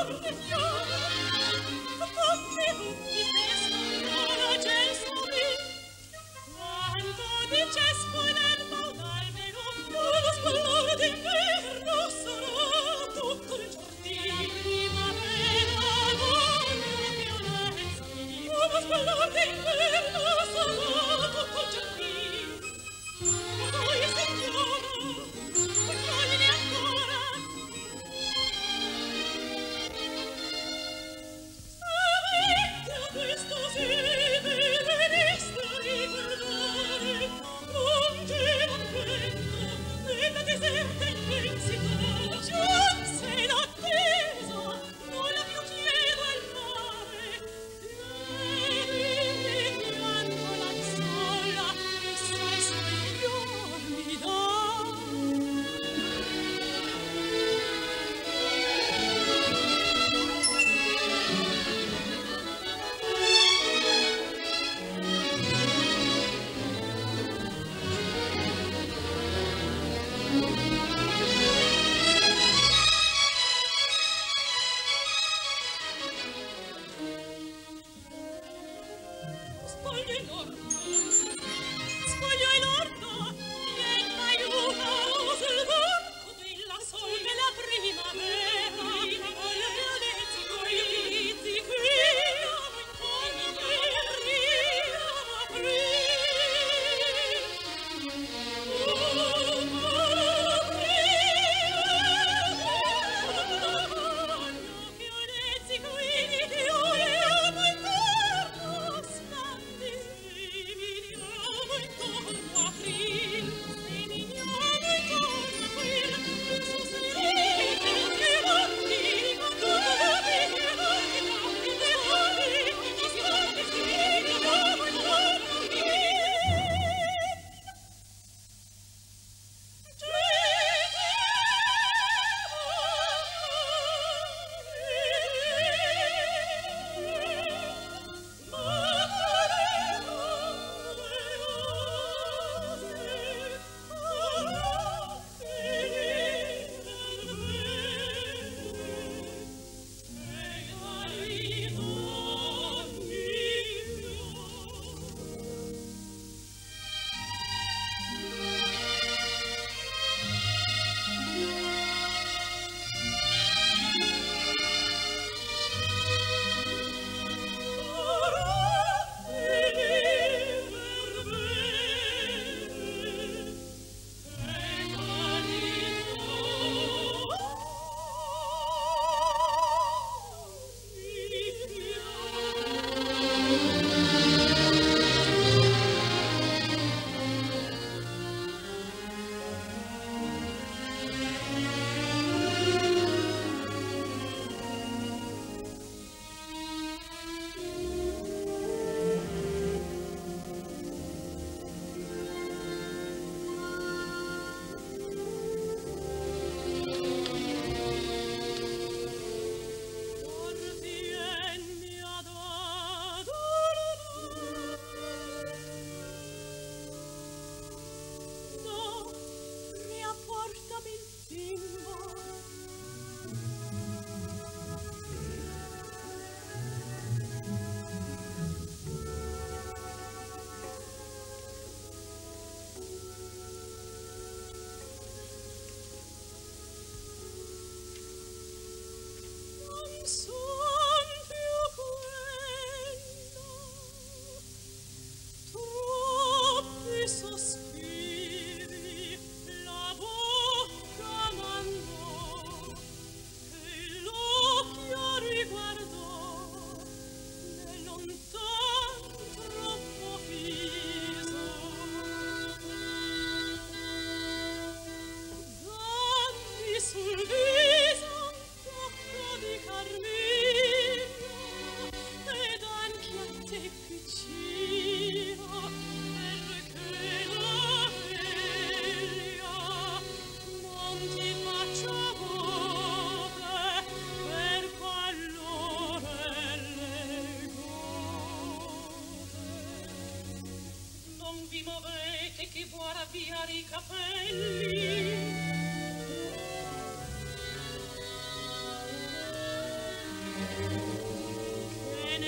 sul viso un tocco di carmine.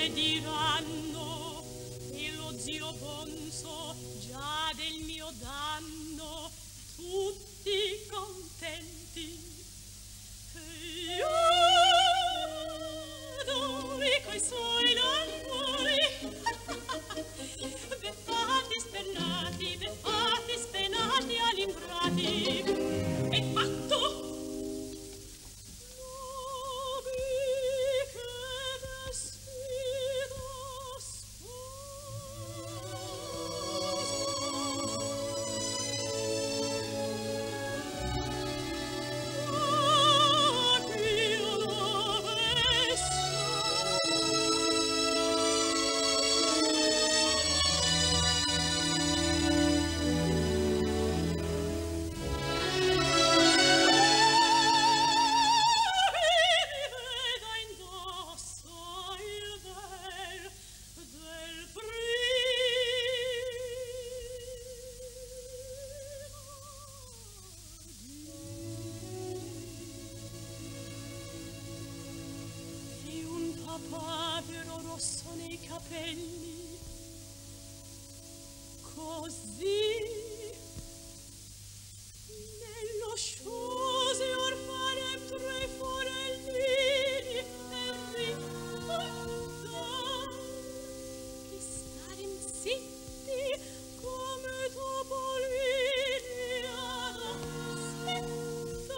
e diranno e lo zio Bonzo già del mio danno tutti contenti. Io dove coi suoi lavori beffati spenati all'ingrati e fatto papavero rosso nei capelli, così nello sciose fare tre forellini e ricordar che stare in zitti come topolini ad aspettare.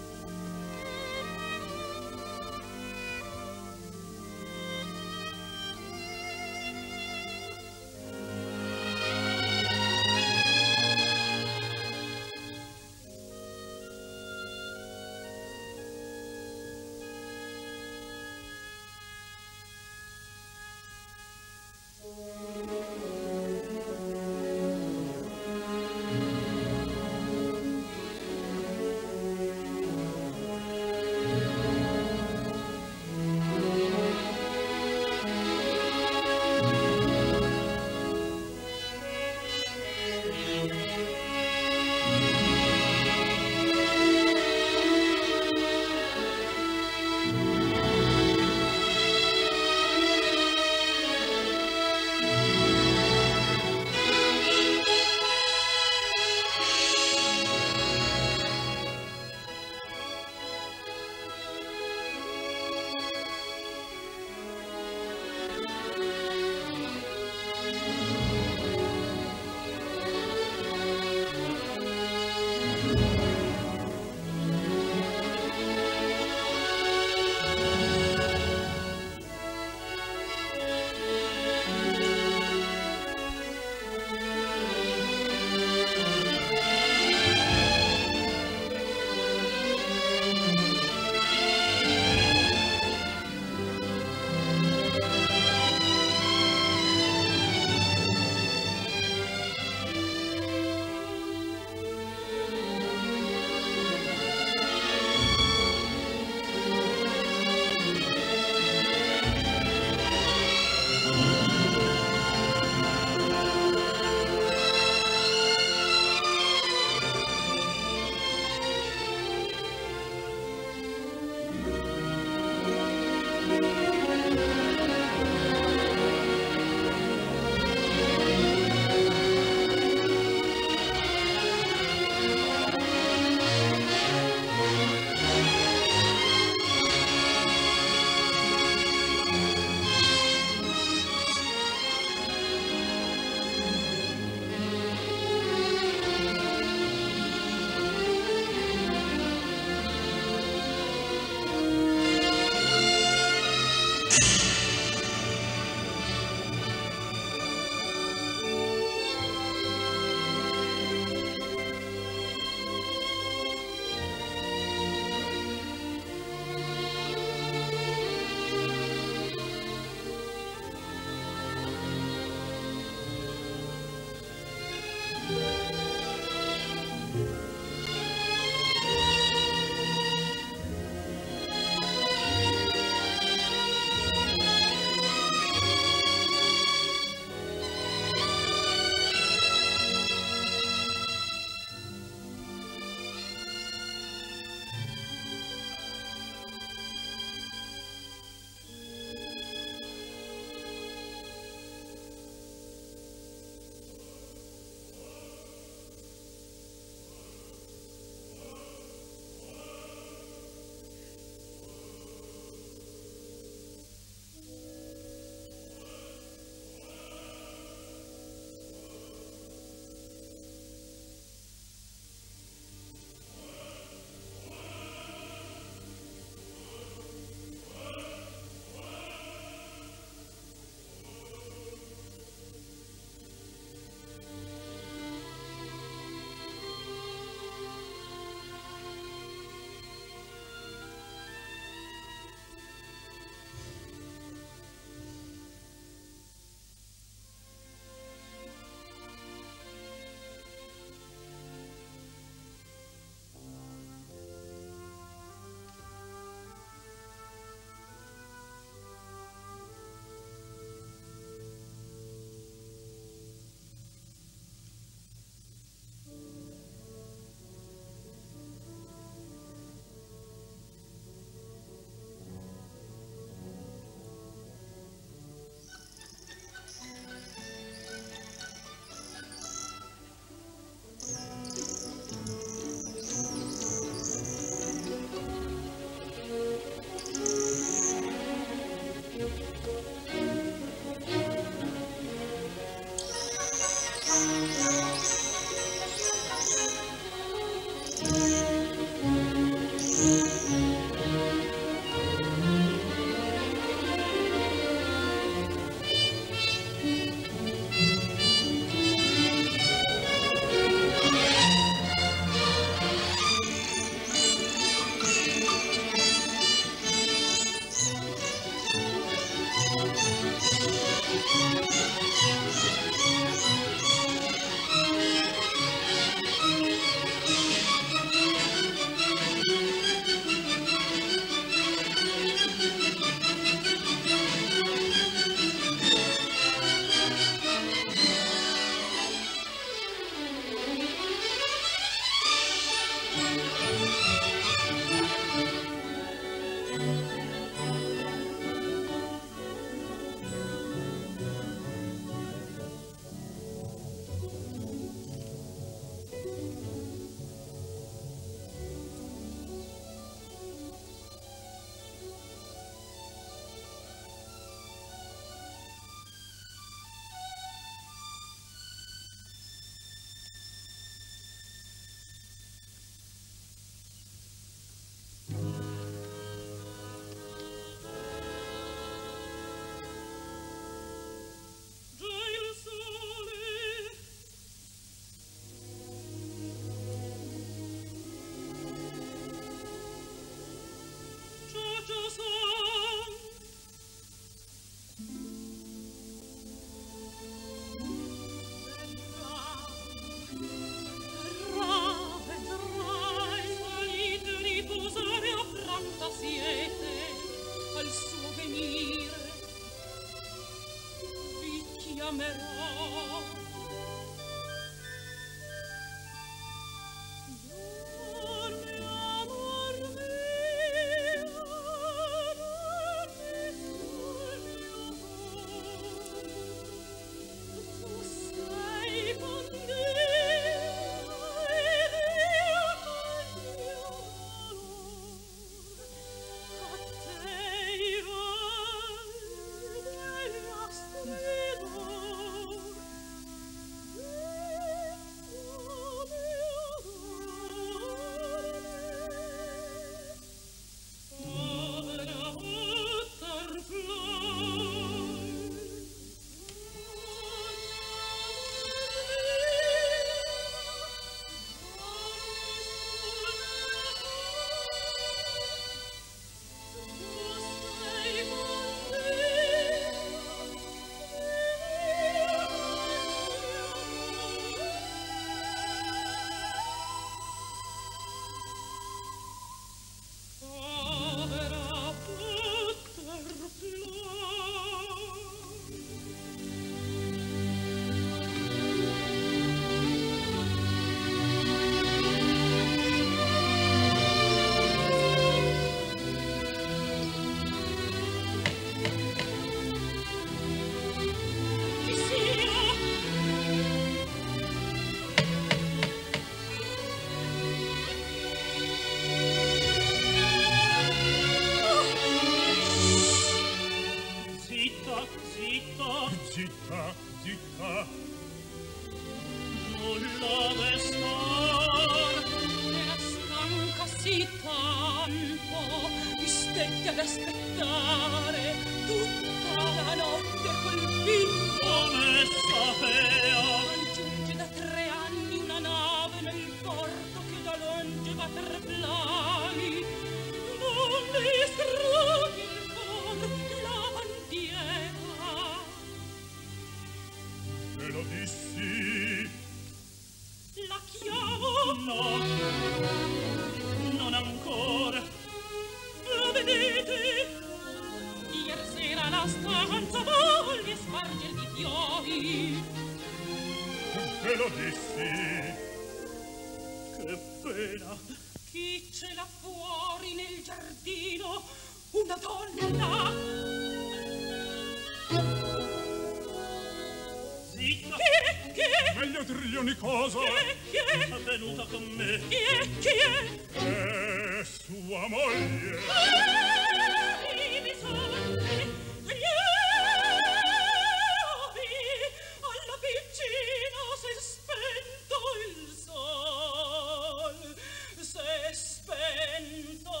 Spento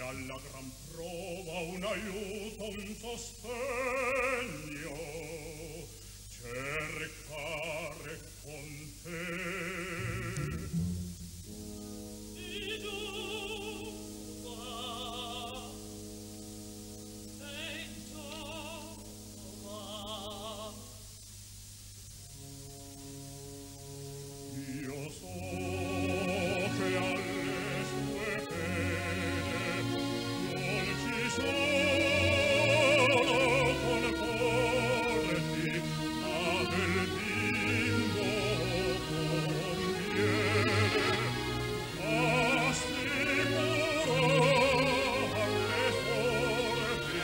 alla gran prova un aiuto, un sostegno cercare con te. Io so che alle sue pene non ci sono conforti, ma del bimbo conviene assicuro alle sorti.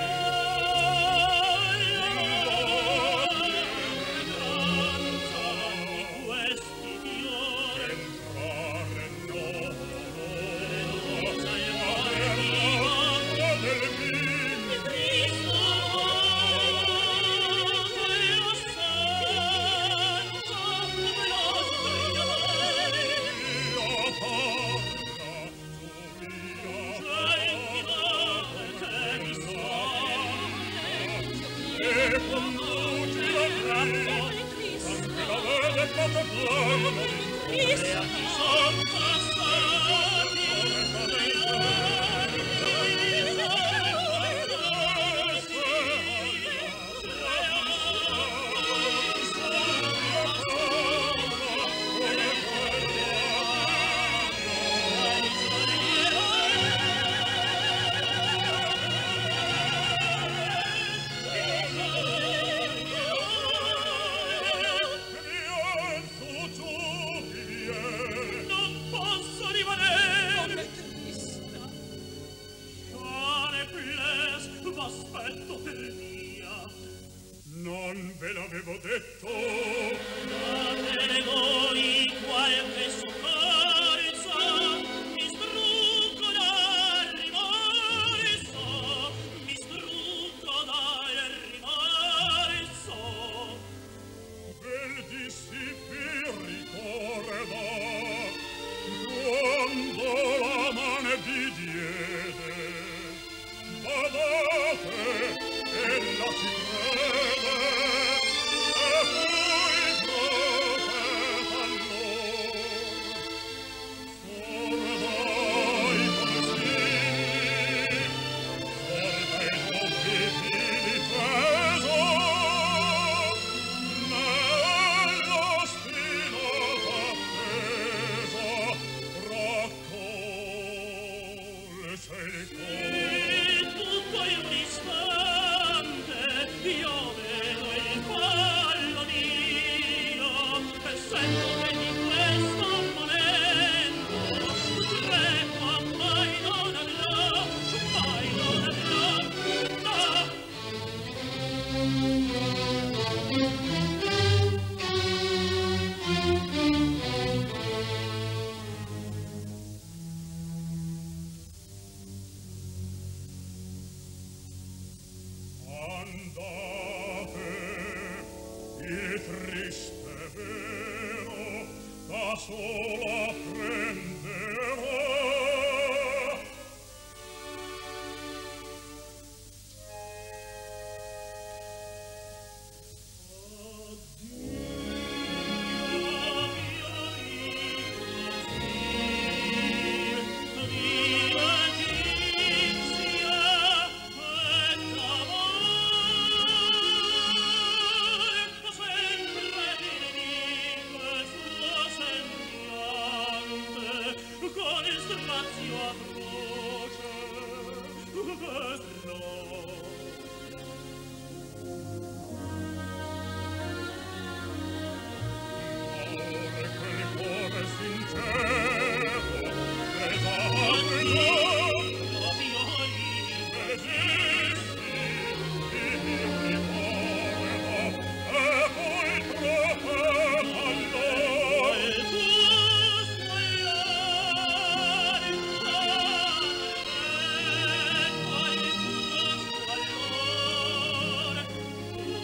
Non ve l'avevo detto. Datene voi qualche soccorso, mi struggo dal rimorso, mi struggo dal rimorso. Vel dissi vi ricorda, quando la mano vi diede, badate, ella ci crede, e poi profeta allor. Sorda i consigli, sorda i dubbi difeso, nello stilo d'appeso, raccolse il cuore. Tutto il risponde, io vedo il fallo mio, e sento che di questo momento tremo, mai non andrò, no. Andate, il triste vero da sola prenderò. Con il strazio atroce verrò. Amore, quel cuore sincero, esatto, esisti, mi ricorda, e poi profeta allor. E tu squallare, qual tuo squallore,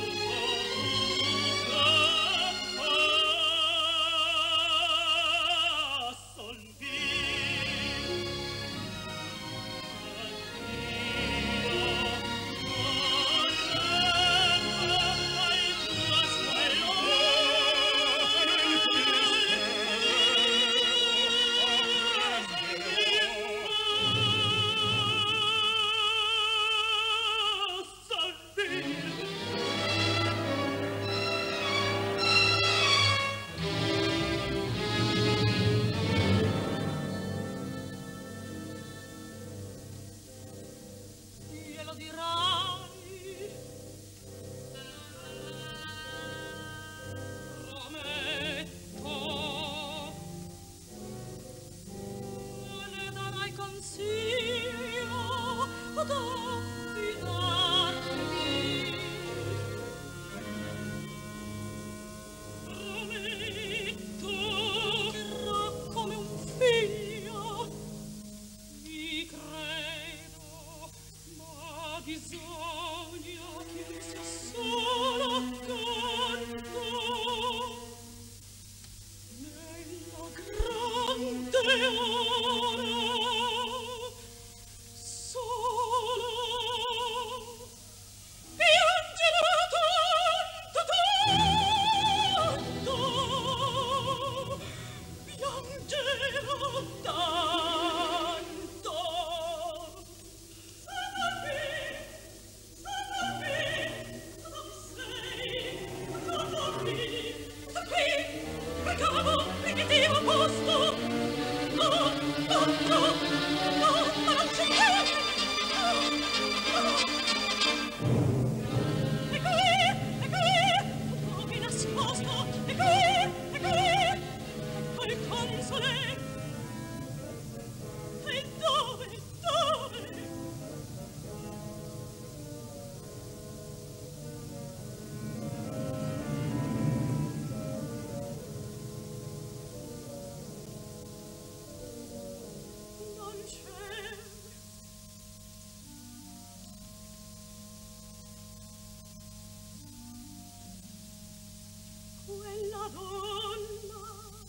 Quella donna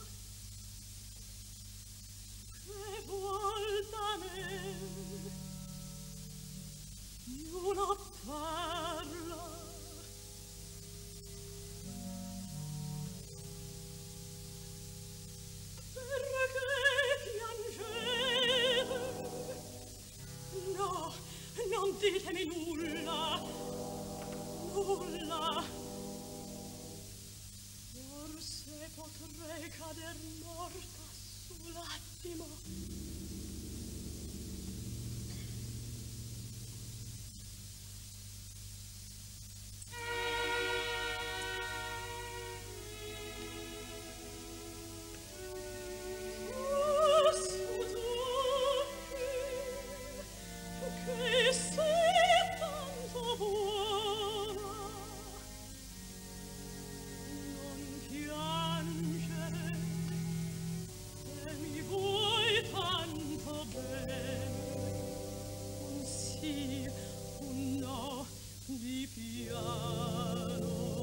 che vuol da me una perla, perché piangete? No, non ditemi nulla, nulla. Potrei cader morta sull'attimo. Che sei tanto buona, non piangere, che mi vuoi tanto bene, un sì, un no di piano.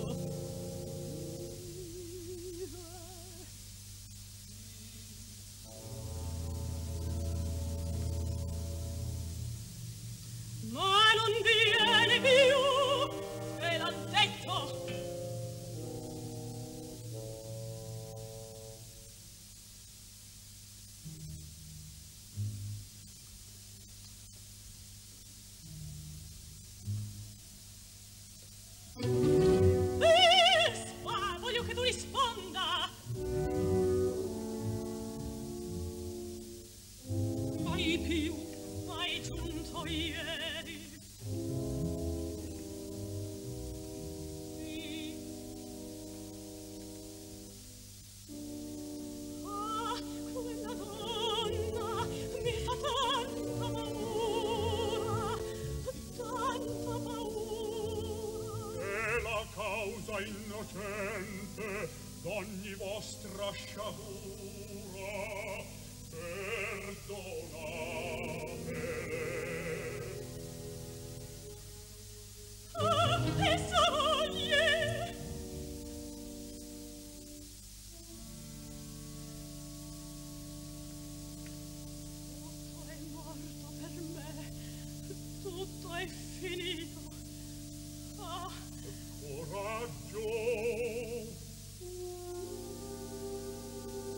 Ma non viene più, te l'ho detto. Voglio che tu risponda. Mai più, mai giunto ieri. Ah, quella donna mi fa tanta paura, tanta paura. È la causa innocente d'ogni vostra sciagura, perdonatele. Ah, e soglie! Tutto è morto per me, tutto è finito. Ah, Coraggio!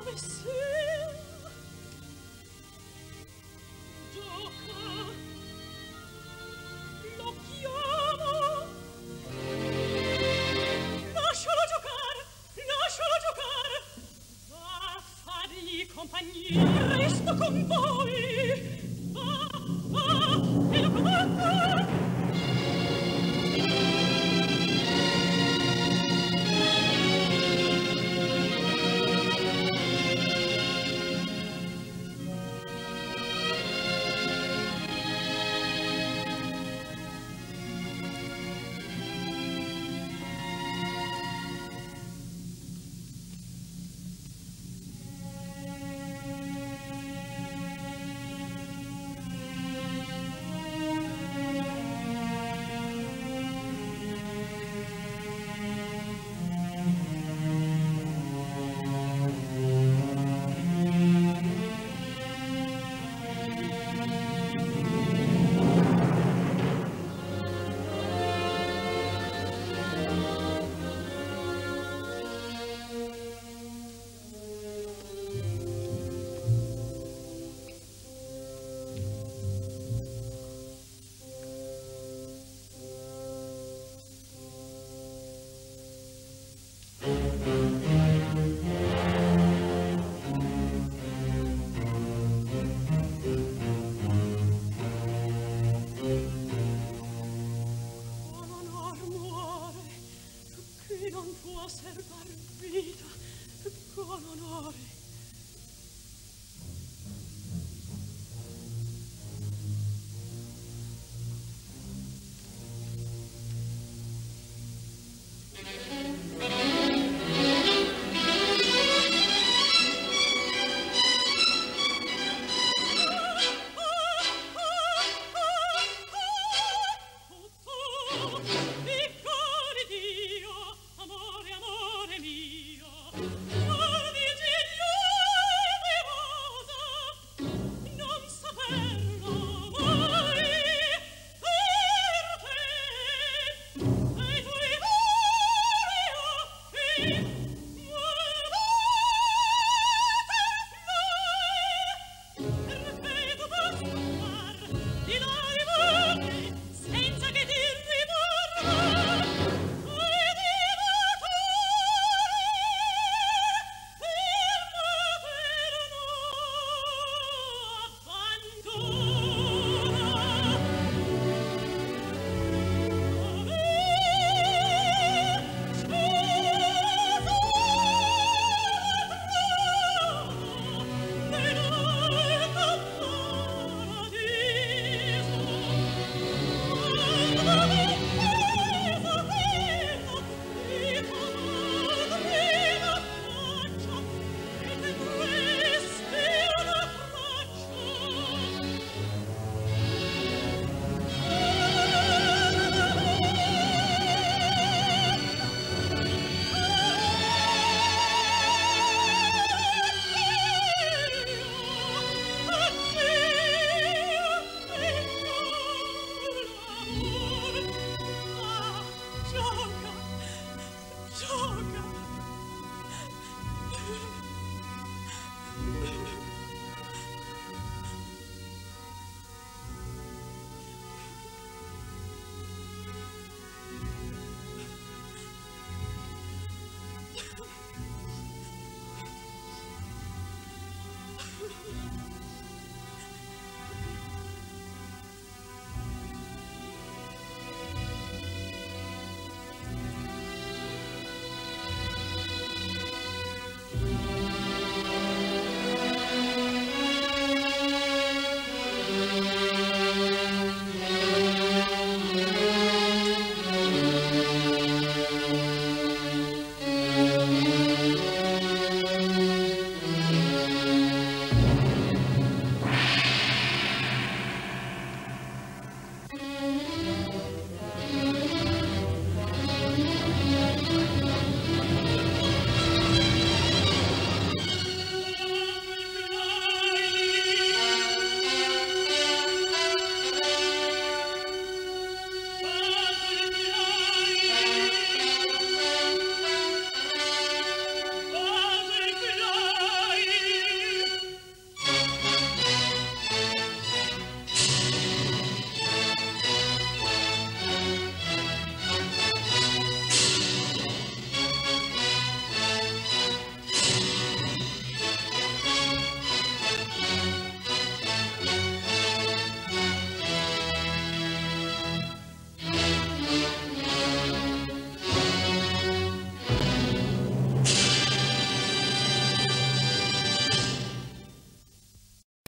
dove sia. Gioca, lo chiamo. Lascialo giocare. Va a fargli compagnia, resto con voi. Va, e lo comanda. Non può serbar vita con onore.